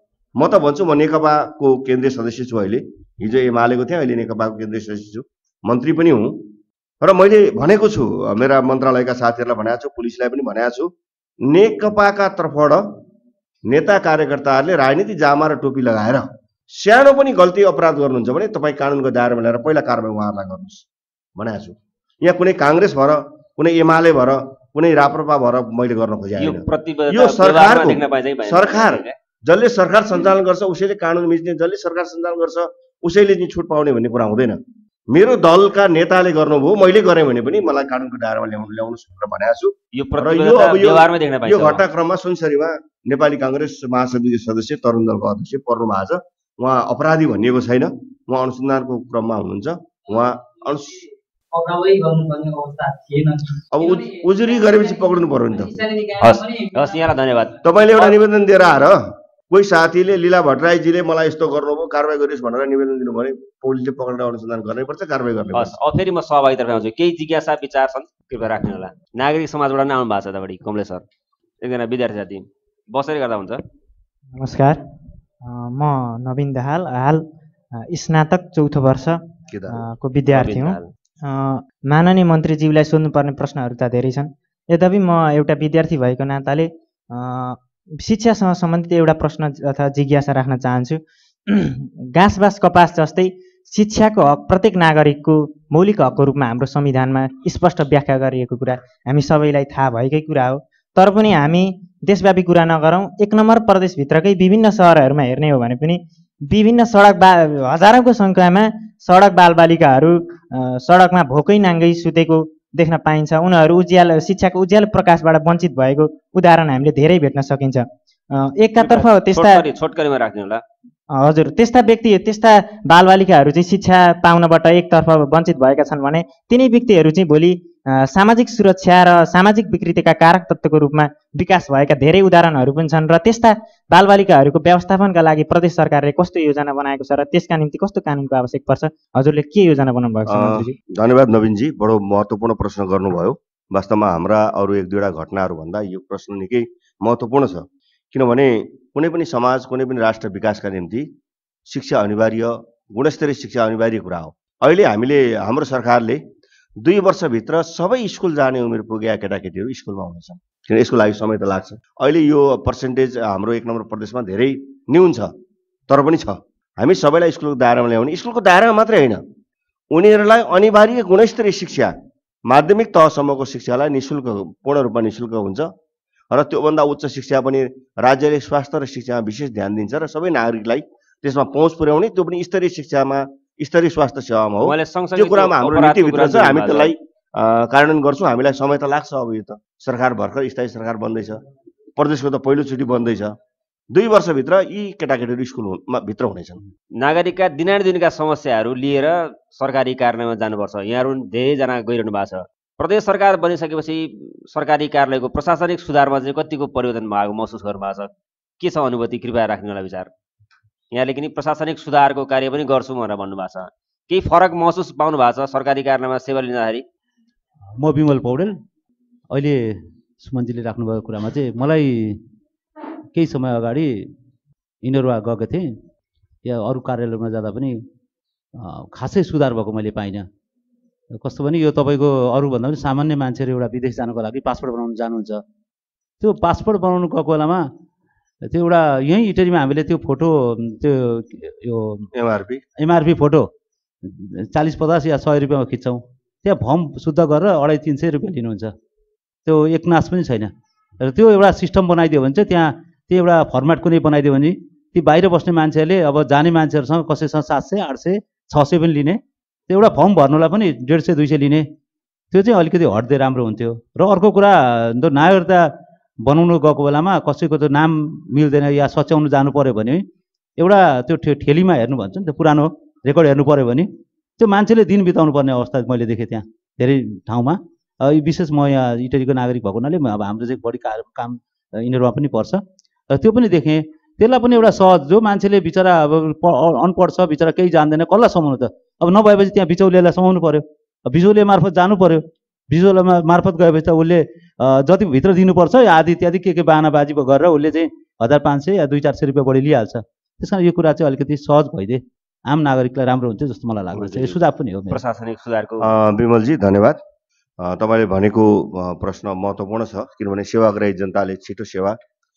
म त भन्छु, म नेकपाको केन्द्रीय सदस्य छु। अहिले हिजो एमालेको थिएँ, अहिले नेकपाको केन्द्रीय सदस्य छु, मन्त्री पनि हुँ। र मैले भनेको छु, मेरा मन्त्रालयका साथीहरूलाई भनेको छु, पुलिसलाई पनि भनेको छु, नेकपाका तर्फबाट नेता कार्यकर्ताहरूले राजनीति जामा र टोपी लगाएर सानो पनि गल्ती अपराध गर्नुहुन्छ भने तपाईँ कानुनको दायरामा ल्याएर पहिला कारबाही उहाँहरूलाई गर्नुहोस् भनेको छु। यहाँ कुनै काङ्ग्रेस भएर, कुनै एमाले भएर, कुनै राप्रपा भएर मैले गर्न खोजेको। यो सरकार जसले सरकार सञ्चालन गर्छ उसैले कानुन मिच्ने, जसले सरकार सञ्चालन गर्छ उसैले चाहिँ छुट पाउने भन्ने कुरा हुँदैन। मेरो दलका नेताले गर्नुभयो, मैले गरेँ भने पनि मलाई कानुनको दायरामा ल्याउनुहोस् भनेर भनेको छु। यो घटनाक्रममा सुनसरीमा नेपाली काङ्ग्रेस महासमितिको सदस्य तरुण दलको अध्यक्ष पर्नु भएको छ। उहाँ अपराधी भनिएको छैन, उहाँ अनुसन्धानको क्रममा हुनुहुन्छ। उहाँ अब उजुरी गरेपछि पक्रिनु पर्यो नि त। हस्, यहाँलाई धन्यवाद। तपाईँले एउटा निवेदन दिएर आएर कोही साथीले लीला भट्टराईजीले मलाई यस्तो गर्नुभयो, कारबाही गरिस् भनेर निवेदन दिनु भने पुलिसले पक्रेर अनुसन्धान गर्नैपर्छ, कारबाही गर्नुपर्छ। अब फेरि म सहभागिता आउँछु। केही जिज्ञासा विचार छन्, कृपया राख्नु होला। नागरिक समाजबाट नै आउनु भएको छ तपाईँ, कमलेश सर, एकजना विद्यार्थी साथी, बसेर गर्दा हुन्छ। नमस्कार, म नवीन दाहाल, हाल स्नातक 4औं वर्ष को विद्यार्थी हुँ। माननीय मन्त्रीज्यूलाई सोध्नुपर्ने प्रश्नहरू त धेरै छन्, यद्यपि म एउटा विद्यार्थी भएको नाताले शिक्षासँग सम्बन्धित एउटा प्रश्न अथवा जिज्ञासा राख्न चाहन्छु। घाँसबास कपास जस्तै शिक्षाको हक प्रत्येक नागरिकको मौलिक हकको रूपमा हाम्रो संविधानमा स्पष्ट व्याख्या गरिएको कुरा हामी सबैलाई थाहा भएकै कुरा हो। तर पनि हामी देशव्यापी कुरा नगरौँ, 1 नम्बर प्रदेशभित्रकै विभिन्न सहरहरूमा हेर्ने हो भने पनि विभिन्न हजारौँको सङ्ख्यामा सडक बालबालिकाहरू सडकमा भोकै नाङ्गै सुतेको देख्न पाइन्छ। उनीहरू शिक्षाको उज्यालो प्रकाशबाट वञ्चित भएको उदाहरण हामीले धेरै भेट्न सकिन्छ। एकातर्फ त्यस्ता छोटकरीमा राख्नु होला। हजुर, त्यस्ता व्यक्ति त्यस्ता बालबालिकाहरू चाहिँ शिक्षा पाउनबाट एकतर्फ वञ्चित भएका छन् भने तिनै व्यक्तिहरू चाहिँ भोलि सामाजिक सुरक्षा र सामाजिक विकृतिका कारक तत्त्वको रूपमा विकास भएका धेरै उदाहरणहरू पनि छन्। र त्यस्ता बालबालिकाहरूको व्यवस्थापनका लागि प्रदेश सरकारले कस्तो योजना बनाएको छ र त्यसका निम्ति कस्तो कानुनको आवश्यक पर्छ, हजुरले के योजना बनाउनु भएको छ मन्त्रीजी? धन्यवाद नवीनजी, बडो महत्त्वपूर्ण प्रश्न गर्नुभयो। वास्तवमा हाम्रा अरू एक दुईवटा घटनाहरू भन्दा यो प्रश्न निकै महत्त्वपूर्ण छ। किनभने कुनै पनि समाज, कुनै पनि राष्ट्र विकासका निम्ति शिक्षा अनिवार्य, गुणस्तरीय शिक्षा अनिवार्य कुरा हो। अहिले हाम्रो सरकारले 2 वर्षभित्र सबै स्कुल जाने उमेर पुगेका केटाकेटीहरू स्कुलमा हुनेछन्। किन यसको लागि समय त लाग्छ। अहिले यो पर्सेन्टेज हाम्रो 1 नम्बर प्रदेशमा धेरै न्यून छ, तर पनि छ। हामी सबैलाई स्कुलको दायरामा ल्याउने, स्कुलको दायरामा मात्रै होइन, उनीहरूलाई अनिवार्य गुणस्तरीय शिक्षा, माध्यमिक तहसम्मको शिक्षालाई निःशुल्क, पूर्ण रूपमा निःशुल्क हुन्छ। र त्योभन्दा उच्च शिक्षा पनि राज्यले स्वास्थ्य र शिक्षामा विशेष ध्यान दिन्छ र सबै नागरिकलाई त्यसमा पहुँच पुर्याउने, त्यो पनि स्तरीय शिक्षामा, स्तरीय स्वास्थ्य सेवामा हो। त्यो कुरामा हाम्रो नीतिभित्र छ, हामी त्यसलाई कार्यान्वयन गर्छौँ। हामीलाई समय त लाग्छ। अब यो त सरकार भर्खर स्थायी सरकार बन्दैछ, प्रदेशको त पहिलोचोटि बन्दैछ। 2 वर्षभित्र यी केटाकेटीहरू स्कुलमा भित्र हुनेछन्। नागरिकका दिनानुदिनका समस्याहरू लिएर सरकारी कार्यालयमा जानुपर्छ। यहाँहरू धेरैजना गइरहनु भएको छ। प्रदेश सरकार बनिसकेपछि सरकारी कार्यालयको प्रशासनिक सुधारमा चाहिँ कतिको परिवर्तन भएको महसुस गर्नुभएको छ? के छ अनुभूति? कृपया राख्नु होला विचार। यहाँले किन प्रशासनिक सुधारको कार्य पनि गर्छु भनेर भन्नुभएको छ, केही फरक महसुस पाउनु भएको छ सरकारी कार्यालयमा सेवा लिँदाखेरि? म विमल पौडेल। अहिले सुमनजीले राख्नुभएको कुरामा चाहिँ मलाई केही समय अगाडि इन्डोरवा गएको थिएँ। या अरू कार्यालयमा जाँदा पनि खासै सुधार भएको मैले पाइनँ। कस्तो भने यो तपाईँको अरूभन्दा पनि सामान्य मान्छेहरू एउटा विदेश जानको लागि पासपोर्ट बनाउनु जानुहुन्छ, त्यो पासपोर्ट बनाउनु गएको बेलामा त्यो एउटा यहीँ इटरीमा हामीले त्यो फोटो, त्यो यो एमआरपी फोटो 40-50 या 100 रुपियाँमा खिच्छौँ। त्यहाँ फर्म शुद्ध गरेर 200-300 रुपियाँ लिनुहुन्छ। त्यो एकनास पनि छैन। र त्यो एउटा सिस्टम बनाइदियो भने चाहिँ त्यहाँ त्यो एउटा फर्मेट कुनै बनाइदियो भने ती बाहिर बस्ने मान्छेहरूले अब जाने मान्छेहरूसँग कसैसँग 700, 800, 600 पनि लिने, त्यो एउटा फर्म भर्नुलाई पनि 150-200 लिने, त्यो चाहिँ अलिकति हट्दै राम्रो हुन्थ्यो। र अर्को कुरा, नागरिकता बनाउनु गएको बेलामा कसैको त्यो नाम मिल्दैन या सच्याउनु जानु पऱ्यो भने एउटा त्यो ठेलीमा हेर्नु भन्छ नि, त्यो पुरानो रेकर्ड हेर्नु पऱ्यो भने त्यो मान्छेले दिन बिताउनु पर्ने अवस्था मैले देखेँ त्यहाँ धेरै ठाउँमा। विशेष म यहाँ इटलीको नागरिक भएको हुनाले अब हाम्रो चाहिँ बढी काम यिनीहरूमा पनि पर्छ। र त्यो पनि देखेँ। त्यसलाई पनि एउटा सहज, जो मान्छेले बिचरा अब अनपढ छ, बिचरा केही जान्दैन, कसलाई समाउनु त? अब नभएपछि त्यहाँ बिचौलियालाई समाउनु पऱ्यो, बिचौलिया मार्फत जानु पऱ्यो। बिचौलिया मार्फत गएपछि त उसले जति भित्र दिनुपर्छ आदि इत्यादि के बाहनाबाजी गरेर उसले चाहिँ 1500 या 200-400 रुपियाँ बढी लिइहाल्छ। त्यस कारण यो कुरा चाहिँ अलिकति सहज भइदिए आम नागरिकलाई राम्रो हुन्थ्यो जस्तो मलाई लाग्छ। यो सुझाव पनि हो प्रशासनिक सुधारको। विमलजी धन्यवाद। तपाईँले भनेको प्रश्न महत्त्वपूर्ण छ, किनभने सेवाग्राही जनताले छिटो सेवा,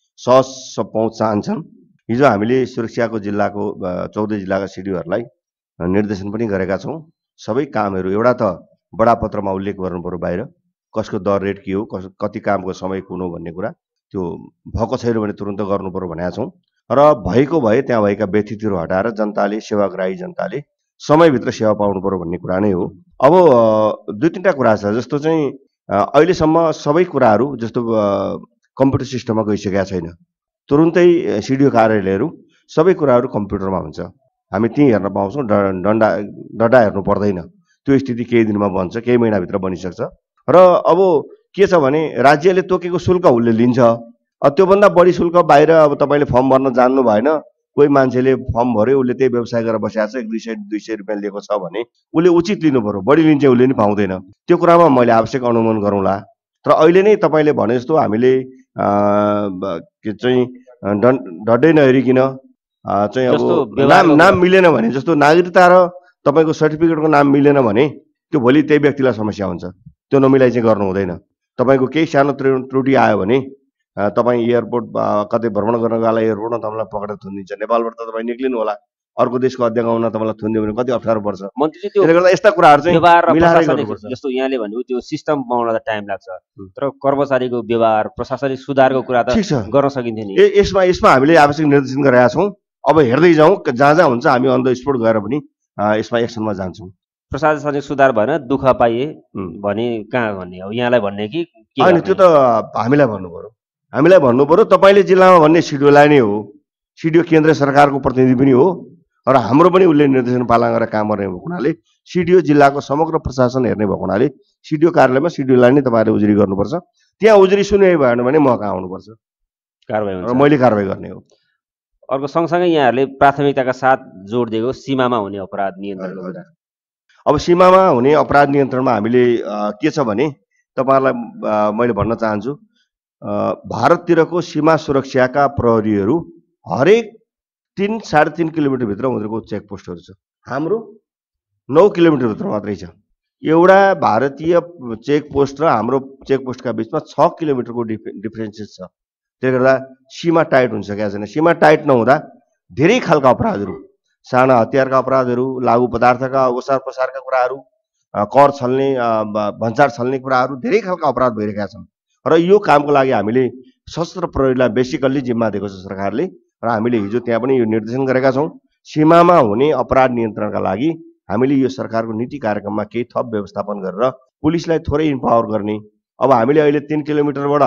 सहज पहुँच चाहन्छन्। हिजो हामीले सुरक्षाको जिल्लाको 14 जिल्लाका सिडिओहरूलाई निर्देशन पनि गरेका छौँ। सबै कामहरू एउटा त बडापत्रमा उल्लेख गर्नु पर्यो, बाहिर कसको दर रेट के हो, कति कामको समय कुन हो भन्ने कुरा, त्यो भएको छैन भने तुरुन्त गर्नु पर्यो भनेका छौँ। र भएको भए त्यहाँ भएका व्यतिथिहरू हटाएर जनताले, सेवाग्राही जनताले समयभित्र सेवा पाउनु पर्यो भन्ने कुरा नै हो। अब 2-3टा कुरा छ, जस्तो चाहिँ अहिलेसम्म सबै कुराहरू जस्तो कम्प्युटर सिस्टममा गइसकेका छैन। तुरुन्तै सिडिओ कार्यालयहरू सबै कुराहरू कम्प्युटरमा हुन्छ। हामी त्यहीँ हेर्न पाउँछौँ, डडा हेर्नु पर्दैन। त्यो स्थिति केही दिनमा बन्छ, केही महिनाभित्र बनिसक्छ। र अब के छ भने राज्यले तोकेको शुल्क उसले लिन्छ। त्योभन्दा बढी शुल्क बाहिर अब तपाईँले फर्म भर्न जान्नु भएन, कोही मान्छेले फर्म भर्यो, उसले त्यही व्यवसाय गरेर बसिरहेको छ, 100-200 रुपियाँ लिएको छ भने उसले उचित लिनु पर्यो, बढी लिन्छ उसले नि पाउँदैन। त्यो कुरामा मैले आवश्यक अनुमोदन गरौँला। तर अहिले नै तपाईँले भने जस्तो हामीले चाहिँ डड्डै नहेरिकन चाहिँ अब नाम मिलेन भने, जस्तो नागरिकता र तपाईँको सर्टिफिकेटको नाम मिलेन भने त्यो भोलि त्यही व्यक्तिलाई समस्या हुन्छ। त्यो नमिलाई चाहिँ गर्नु हुँदैन। तपाईँको केही सानो त्रुटि आयो भने तपाईँ एयरपोर्ट कतै भ्रमण गर्न गएला एयरपोर्टमा तपाईँलाई पक्रेर थुनिदिन्छ। नेपालबाट त तपाईँ निक्लिनु होला, अर्को देशको अध्यक्ष आउन तपाईँलाई थुनिदियो भने कति अप्ठ्यारो पर्छ। त्यसले गर्दा यस्ता कुराहरू चाहिँ मिलाएर गर्नुपर्छ। जस्तो यहाँले भन्नुभयो त्यो सिस्टम बनाउन त टाइम लाग्छ, तर कर्मचारीको व्यवहार, प्रशासनिक सुधारको कुरा त गर्न सकिन्थ्यो नि। यसमा हामीले आवश्यक निर्देशन गरेका छौँ। अब हेर्दै जाउँ, जहाँ हुन्छ हामी अन द स्पोट गएर पनि यसमा एक्सनमा जान्छौँ। प्रशासनिक सुधार भएन दुःख पाइए भने कहाँ भन्ने हो यहाँलाई भन्ने कि के होइन त्यो त हामीलाई भन्नु पर्यो तपाईँले जिल्लामा भन्ने सिडिओलाई नै हो सिडिओ केन्द्र सरकारको प्रतिनिधि पनि हो र हाम्रो पनि उसले निर्देशन पालन गरेर काम गर्ने भएको हुनाले सिडिओ जिल्लाको समग्र प्रशासन हेर्ने भएको हुनाले सिडिओ कार्यालयमा सिडिओलाई नै तपाईँहरूले उजुरी गर्नुपर्छ त्यहाँ उजुरी सुन्ने भएन भने म कहाँ आउनुपर्छ कारबाही हुन्छ मैले कारबाही गर्ने हो अर्को सँगसँगै यहाँहरूले प्राथमिकताका साथ जोड दिएको सीमामा हुने अपराध नियन्त्रणको कुरा अब सीमामा हुने अपराध नियन्त्रणमा हामीले के छ भने तपाईँहरूलाई मैले भन्न चाहन्छु भारततिरको सीमा सुरक्षाका प्रहरीहरू हरेक 3-3.5 किलोमिटरभित्र उनीहरूको चेकपोस्टहरू छ हाम्रो 9 किलोमिटरभित्र मात्रै छ एउटा भारतीय चेकपोस्ट र हाम्रो चेकपोस्टका बिचमा 6 किलोमिटरको डिफ्रेन्सेस छ त्यसले गर्दा सीमा टाइट हुन्छ क्या छैन सीमा टाइट नहुँदा धेरै खालका अपराधहरू साना हतियारका अपराधहरू लागु पदार्थका ओसार पसारका कुराहरू कर छल्ने भन्सार छल्ने कुराहरू धेरै खालका अपराध भइरहेका छन् र यो कामको लागि हामीले सशस्त्र प्रहरीलाई बेसिकल्ली जिम्मा दिएको छ सरकारले र हामीले हिजो त्यहाँ पनि यो निर्देशन गरेका छौँ सीमामा हुने अपराध नियन्त्रणका लागि हामीले यो सरकारको नीति कार्यक्रममा केही थप व्यवस्थापन गरेर पुलिसलाई थोरै इम्पावर गर्ने अब हामीले अहिले 3 किलोमिटरबाट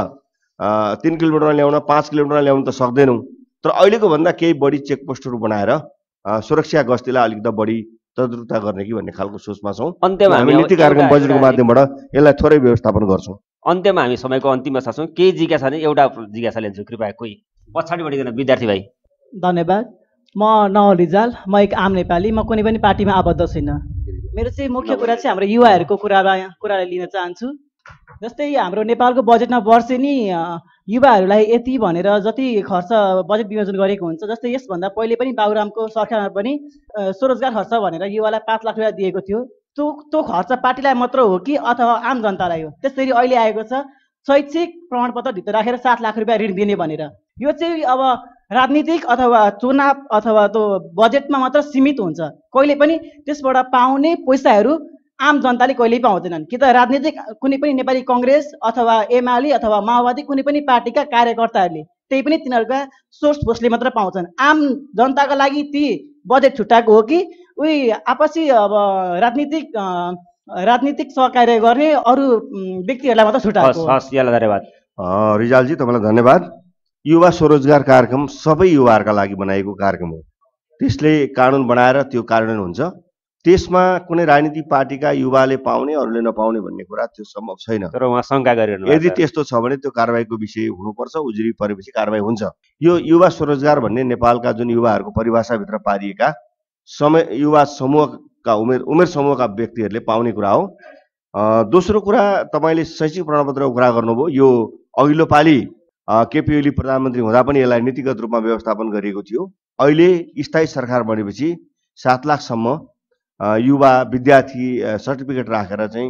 3 किलोमिटरमा ल्याउन 5 किलोमिटरमा ल्याउन त सक्दैनौँ तर अहिलेको भन्दा केही बढी चेकपोस्टहरू बनाएर सुरक्षा गस्तीलाई अलिकति बढी तद्रुता गर्ने कि भन्ने खालको सोचमा छौँ अन्त्यमा हामी नीति कार्यक्रम बजेटको माध्यमबाट यसलाई थोरै व्यवस्थापन गर्छौँ अन्त्यमा हामी समयको अन्तिममा छौँ केही जिज्ञासा नै एउटा जिज्ञासा लिन्छु कृपया कोही पछाडिबाट एकजना विद्यार्थी भाइ धन्यवाद म नवल रिजाल म एक आम नेपाली म कुनै पनि पार्टीमा आबद्ध छैन मेरो चाहिँ मुख्य कुरा चाहिँ हाम्रो युवाहरूको कुरालाई लिन चाहन्छु जस्तै हाम्रो नेपालको बजेटमा वर्षेनी युवाहरूलाई यति भनेर जति खर्च बजेट विभाजन गरेको हुन्छ जस्तै यसभन्दा पहिले पनि बाबुरामको सरकारमा पनि स्वरोजगार खर्च भनेर युवालाई 5 लाख रुपियाँ दिएको थियो त्यो खर्च पार्टीलाई मात्र हो कि अथवा आम जनतालाई हो त्यसरी अहिले आएको छ शैक्षिक प्रमाणपत्र भित्र राखेर 7 लाख रुपियाँ ऋण दिने भनेर यो चाहिँ अब राजनीतिक अथवा चुनाव अथवा त्यो बजेटमा मात्र सीमित हुन्छ कहिले पनि त्यसबाट पाउने पैसाहरू आम जनताले कहिल्यै पाउँदैनन् कि त राजनीतिक कुनै पनि नेपाली कङ्ग्रेस अथवा एमाले अथवा माओवादी कुनै पनि पार्टीका कार्यकर्ताहरूले त्यही पनि तिनीहरूका सोर्स फोर्सले मात्र पाउँछन् आम जनताका लागि ती बजेट छुट्याएको हो कि उही आपसी अब राजनीतिक सहकार्य गर्ने अरू व्यक्तिहरूलाई मात्र छुट्याएको हो धन्यवाद रिजालजी तपाईँलाई धन्यवाद युवा स्वरोजगार कार्यक्रम सबै युवाहरूका लागि बनाएको कार्यक्रम हो त्यसले कानुन बनाएर त्यो कार्यान्वयन हुन्छ त्यसमा कुनै राजनीतिक पार्टीका युवाले पाउने अरूले नपाउने भन्ने कुरा त्यो सम्भव छैन तर उहाँ शङ्का गरिरहनु यदि त्यस्तो छ भने त्यो कारबाहीको विषय हुनुपर्छ उजुरी परेपछि कारबाही हुन्छ यो युवा स्वरोजगार भन्ने नेपालका जुन युवाहरूको परिभाषाभित्र पारिएका युवा समूहका उमेर समूहका व्यक्तिहरूले पाउने कुरा हो दोस्रो कुरा तपाईँले शैक्षिक प्रमाणपत्रको कुरा गर्नुभयो यो अघिल्लो पालि केपी ओली प्रधानमन्त्री हुँदा पनि यसलाई नीतिगत रूपमा व्यवस्थापन गरिएको थियो अहिले स्थायी सरकार बनेपछि 7 लाखसम्म युवा विद्यार्थी सर्टिफिकेट राखेर चाहिँ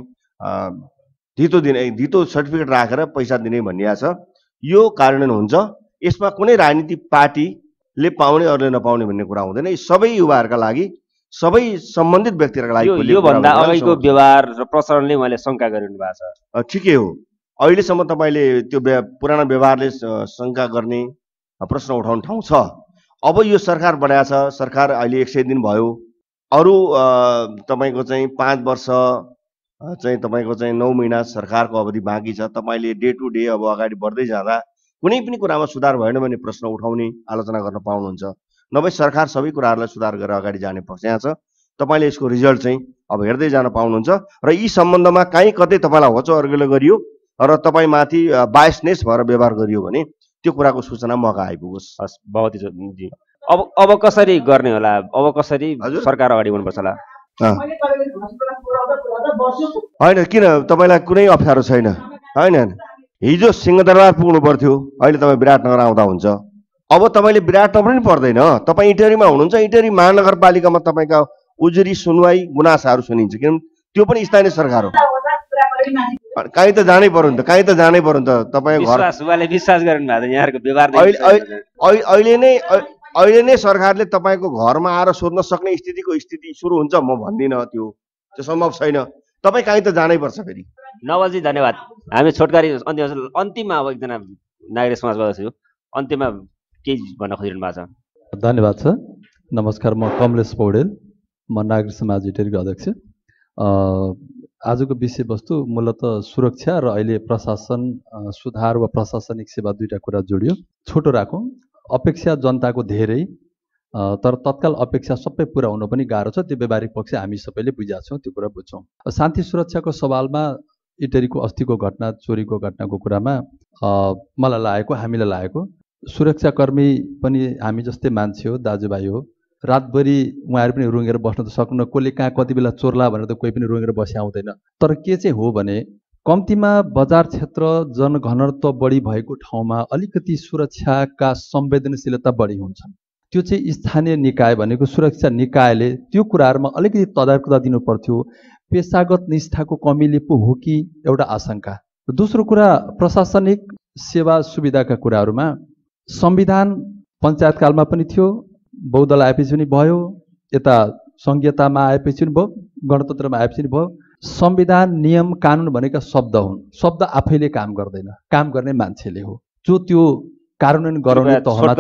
धितो सर्टिफिकेट राखेर पैसा दिने भनिएको छ यो कार्यान्वयन हुन्छ यसमा कुनै राजनीतिक पार्टीले पाउने अरूले नपाउने भन्ने कुरा हुँदैन यी सबै युवाहरूका लागि सबै सम्बन्धित व्यक्तिहरूका लागि यो भन्दा अगाडिको व्यवहार र प्रचलनले उहाँले शङ्का गरिरहनु भएको छ ठिकै हो अहिलेसम्म तपाईँले त्यो पुरानो व्यवहारले शङ्का गर्ने प्रश्न उठाउने ठाउँ छ अब यो सरकार बनाएको छ सरकार अहिले 100 दिन भयो अरू तपाईँको चाहिँ 5 वर्ष चाहिँ तपाईँको चाहिँ 9 महिना सरकारको अवधि बाँकी छ तपाईँले डे टु डे अब अगाडि बढ्दै जाँदा कुनै पनि कुरामा सुधार भएन भने प्रश्न उठाउने आलोचना गर्न पाउनुहुन्छ नभए सरकार सबै कुराहरूलाई सुधार गरेर अगाडि जाने पक्ष यहाँ छ तपाईँले यसको रिजल्ट चाहिँ अब हेर्दै जान पाउनुहुन्छ र यी सम्बन्धमा कहीँ कतै तपाईँलाई होचो अर्गेलो गरियो र तपाईँमाथि बायसनेस भएर व्यवहार गरियो भने त्यो कुराको सूचना मका आइपुगोस् बहुत जी अब कसरी गर्ने होला अब कसरी सरकार अगाडि बढ्नुपर्छ होला होइन किन तपाईँलाई कुनै अप्ठ्यारो छैन होइन हिजो सिंहदरबार पुग्नु पर्थ्यो अहिले तपाईँ विराटनगर आउँदा हुन्छ अब तपाईँले विराटनगर पनि पर्दैन तपाईँ इटहरीमा हुनुहुन्छ इटहरी महानगरपालिकामा तपाईँका उजुरी सुनवाई गुनासाहरू सुनिन्छ किन त्यो पनि स्थानीय सरकार हो कहीँ त जानै पर्यो नि त कहीँ त जानै पर्यो नि त तपाईँको घर विश्वास गर्नु भएको यहाँहरूको व्यवहार अहिले नै सरकारले तपाईँको घरमा आएर सोध्न सक्ने स्थिति सुरु हुन्छ म भन्दिनँ त्यो सम्भव छैन तपाईँ कहीँ त जानै पर्छ फेरि नवलजी धन्यवाद हामी छोटकरी अन्तिममा अब एकजना नागरिक समाजवाद छु अन्त्यमा केही भन्न खोजिरहनु भएको छ धन्यवाद छ नमस्कार म कमलेश पौडेल म नागरिक समाज इटहरीको अध्यक्ष आजको विषयवस्तु मूलतः सुरक्षा र अहिले प्रशासन सुधार वा प्रशासनिक सेवा दुईटा कुरा जोडियो। छोटो राखौँ, अपेक्षा जनताको धेरै, तर तत्काल अपेक्षा सबै पुरा हुन पनि गाह्रो छ। त्यो व्यावहारिक पक्ष हामी सबैले बुझेका छौँ, त्यो कुरा बुझ्छौँ। शान्ति सुरक्षाको सवालमा इटरीको अस्तिको घटना, चोरीको घटनाको कुरामा मलाई लागेको, हामीलाई लागेको सुरक्षाकर्मी पनि हामी जस्तै मान्छे हो, दाजुभाइ हो। रातभरि उहाँहरू पनि रुँगेर बस्न त सक्नुहुन्न, कसले कहाँ कति बेला चोर्ला भनेर त कोही पनि रुँगेर बस्या आउँदैन। तर के चाहिँ हो भने कम्तीमा बजार क्षेत्र जनघनत्व बढी भएको ठाउँमा अलिकति सुरक्षाका संवेदनशीलता बढी हुन्छन्। त्यो चाहिँ स्थानीय निकाय भनेको सुरक्षा निकायले त्यो कुराहरूमा अलिकति तदारकता दिनु पर्थ्यो। पेसागत निष्ठाको कमीले पो हो कि एउटा आशंका। दोस्रो कुरा, प्रशासनिक सेवा सुविधाका कुराहरूमा संविधान पञ्चायतकालमा पनि थियो, बहुदल आएपछि पनि भयो, यता सङ्घीयतामा आएपछि पनि भयो, गणतन्त्रमा आएपछि पनि भयो। संविधान, नियम, कानुन भनेका शब्द हुन्। शब्द आफैले काम गर्दैन, काम गर्ने मान्छेले हो जो त्यो कार्यान्वयन गराउने तहमा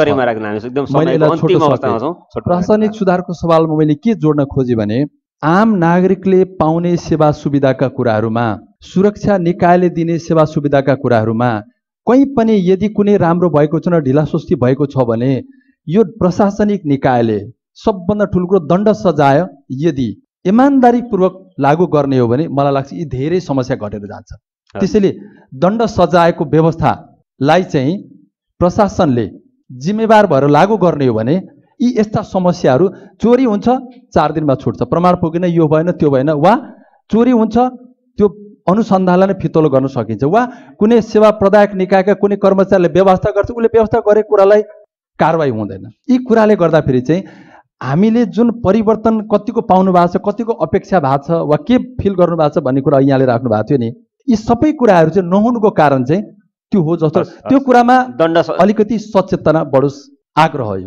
छ। प्रशासनिक सुधारको सवालमा मैले के जोड्न खोजेँ भने आम नागरिकले पाउने सेवा सुविधाका कुराहरूमा, सुरक्षा निकायले दिने सेवा सुविधाका कुराहरूमा कहीँ पनि यदि कुनै राम्रो भएको छ न ढिलासुस्ती भएको छ भने यो प्रशासनिक निकायले सबभन्दा ठुलो कुरो दण्ड सजाय यदि इमान्दारीपूर्वक लागू गर्ने हो भने मलाई लाग्छ यी धेरै समस्या घटेर जान्छ। त्यसैले दण्ड सजायको व्यवस्थालाई चाहिँ प्रशासनले जिम्मेवार भएर लागू गर्ने हो भने यी यस्ता समस्याहरू, चोरी हुन्छ 4 दिनमा छुट्छ, प्रमाण पुगेन, यो भएन त्यो भएन, वा चोरी हुन्छ त्यो अनुसन्धानलाई नै फितलो गर्न सकिन्छ, वा कुनै सेवा प्रदायक निकायका कुनै कर्मचारीले व्यवस्था गर्छ, उसले व्यवस्था गरेको कुरालाई कारवाही हुँदैन। यी कुराले गर्दाखेरि चाहिँ हामीले जुन परिवर्तन कतिको पाउनु भएको छ, कतिको अपेक्षा भएको छ, वा के फिल गर्नु भएको छ भन्ने कुरा यहाँले राख्नु भएको थियो नि, यी सबै कुराहरू चाहिँ नहुनुको कारण चाहिँ त्यो हो जस्तो। त्यो कुरामा अलिकति सचेतना बढोस्, आग्रह यो।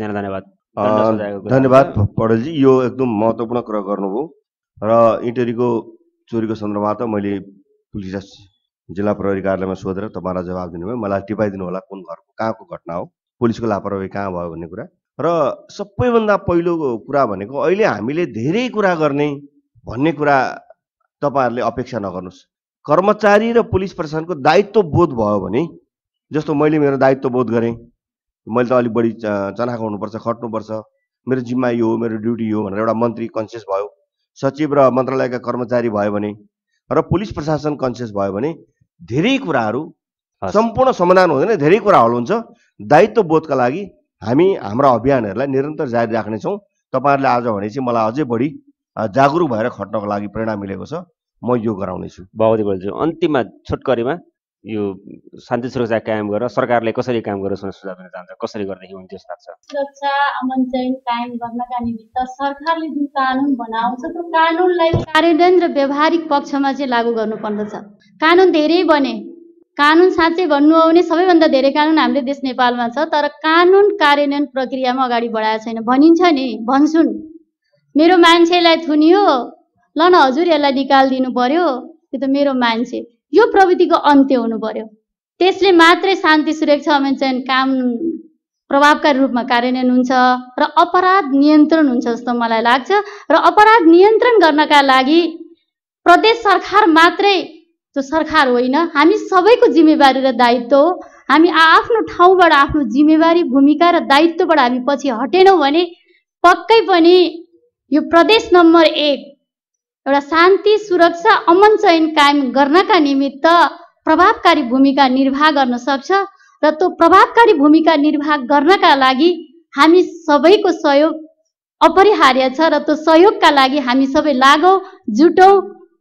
धन्यवाद पौडेलजी, यो एकदम महत्त्वपूर्ण कुरा गर्नुभयो। र इटरीको चोरीको सन्दर्भमा त मैले पुलिस जिल्ला प्रहरी कार्यालयमा सोधेर तपाईँलाई जवाब दिनुभयो। मलाई टिपाइदिनु होला कुन घरको कहाँको घटना हो, पुलिसको लापरवाही कहाँ भयो भन्ने कुरा। र सबैभन्दा पहिलो कुरा भनेको अहिले हामीले धेरै कुरा गर्ने भन्ने कुरा तपाईँहरूले अपेक्षा नगर्नुहोस्। कर्मचारी र पुलिस प्रशासनको दायित्व बोध भयो भने, जस्तो मैले मेरो दायित्व बोध गरेँ, मैले त अलिक बढी चनाखो हुनुपर्छ, खट्नुपर्छ, मेरो जिम्मा यो हो, मेरो ड्युटी यो भनेर एउटा मन्त्री कन्सियस भयो, सचिव र मन्त्रालयका कर्मचारी भयो भने, र पुलिस प्रशासन कन्सियस भयो भने धेरै कुराहरू सम्पूर्ण समाधान हुँदैन, धेरै कुरा हल हुन्छ। दायित्व बोधका लागि हामी हाम्रा अभियानहरूलाई निरन्तर जारी राख्नेछौँ। तपाईँहरूले आज भनेपछि मलाई अझै बढी जागरुक भएर खट्नको लागि प्रेरणा मिलेको छ, म यो गराउनेछु। बाबुजी बोल्छु, अन्तिममा छोटकरीमा यो शान्ति सुरक्षा कायम गरेर सरकारले कसरी काम गरेर सुझाव दिन चाहन्छ, कसरी गर्दाखेरि हुन्छ जस्तो लाग्छ? सुरक्षा अमन चयन कायम गर्नका निमित्त सरकारले जुन कानुन बनाउँछ त्यो कानुनलाई कार्यान्वयन र व्यावहारिक पक्षमा चाहिँ लागू गर्नुपर्दछ। कानुन धेरै बने, कानुन साँच्चै भन्नु हो भने सबैभन्दा धेरै कानुन हाम्रो देश नेपालमा छ, तर कानुन कार्यान्वयन प्रक्रियामा अगाडि बढाएको छैन। भनिन्छ नि, भन्छन् मेरो मान्छेलाई थुनियो, ल न हजुर यसलाई निकालिदिनु पर्यो, त्यो त मेरो मान्छे। यो प्रवृत्तिको अन्त्य हुनु पर्यो, त्यसले मात्रै शान्ति सुरक्षा अमन चयन काम प्रभावकारी रूपमा कार्यान्वयन हुन्छ र अपराध नियन्त्रण हुन्छ जस्तो मलाई लाग्छ। र अपराध नियन्त्रण गर्नका लागि प्रदेश सरकार मात्रै त्यो सरकार होइन, हामी सबैको जिम्मेवारी र दायित्व हो। हामी आफ्नो ठाउँबाट आफ्नो जिम्मेवारी, भूमिका र दायित्वबाट हामी पछि हटेनौँ भने पक्कै पनि यो प्रदेश नम्बर 1 एउटा शान्ति सुरक्षा अमन चयन कायम गर्नका निमित्त प्रभावकारी भूमिका निर्वाह गर्न सक्छ। र त्यो प्रभावकारी भूमिका निर्वाह गर्नका लागि हामी सबैको सहयोग अपरिहार्य छ, र त्यो सहयोगका लागि हामी सबै लागौँ, जुटौँ,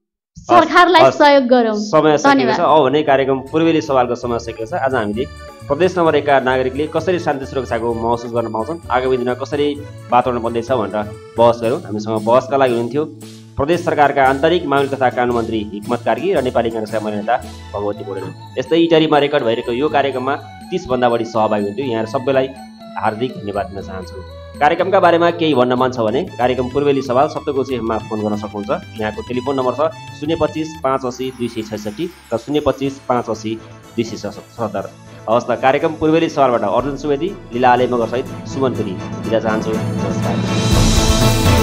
सरकारलाई सहयोग गरौँ। समय सकिएको छ, अब भने कार्यक्रम पूर्वेली सवालको समय सकिएको छ। आज हामीले प्रदेश नम्बर 1 का नागरिकले कसरी शान्ति सुरक्षाको महसुस गर्न पाउँछन्, आगामी दिनमा कसरी वातावरण बन्दैछ भनेर बहस गऱ्यौँ। हामीसँग बहसका लागि हुनुहुन्थ्यो प्रदेश सरकारका आन्तरिक मामिला तथा कानुन मन्त्री हिक्मत कार्की र नेपाली काङ्ग्रेसका महिला नेता भगवती पौडेल। यस्तै इटरीमा रेकर्ड भइरहेको यो कार्यक्रममा 30 भन्दा बढी सहभागी हुन्थ्यो। यहाँहरू सबैलाई हार्दिक धन्यवाद दिन चाहन्छु। कार्यक्रमका बारेमा केही भन्न मन छ भने कार्यक्रम पूर्वेली सवाल सप्तकोशी एफएममा फोन गर्न सक्नुहुन्छ। यहाँको टेलिफोन नम्बर छ 025 580 266 र 025 580 277। हवस् त, कार्यक्रम पूर्वेली सवालबाट अर्जुन सुवेदी, लीला आले मगरसहित सुमन पुरी बिदा चाहन्छु। नमस्कार।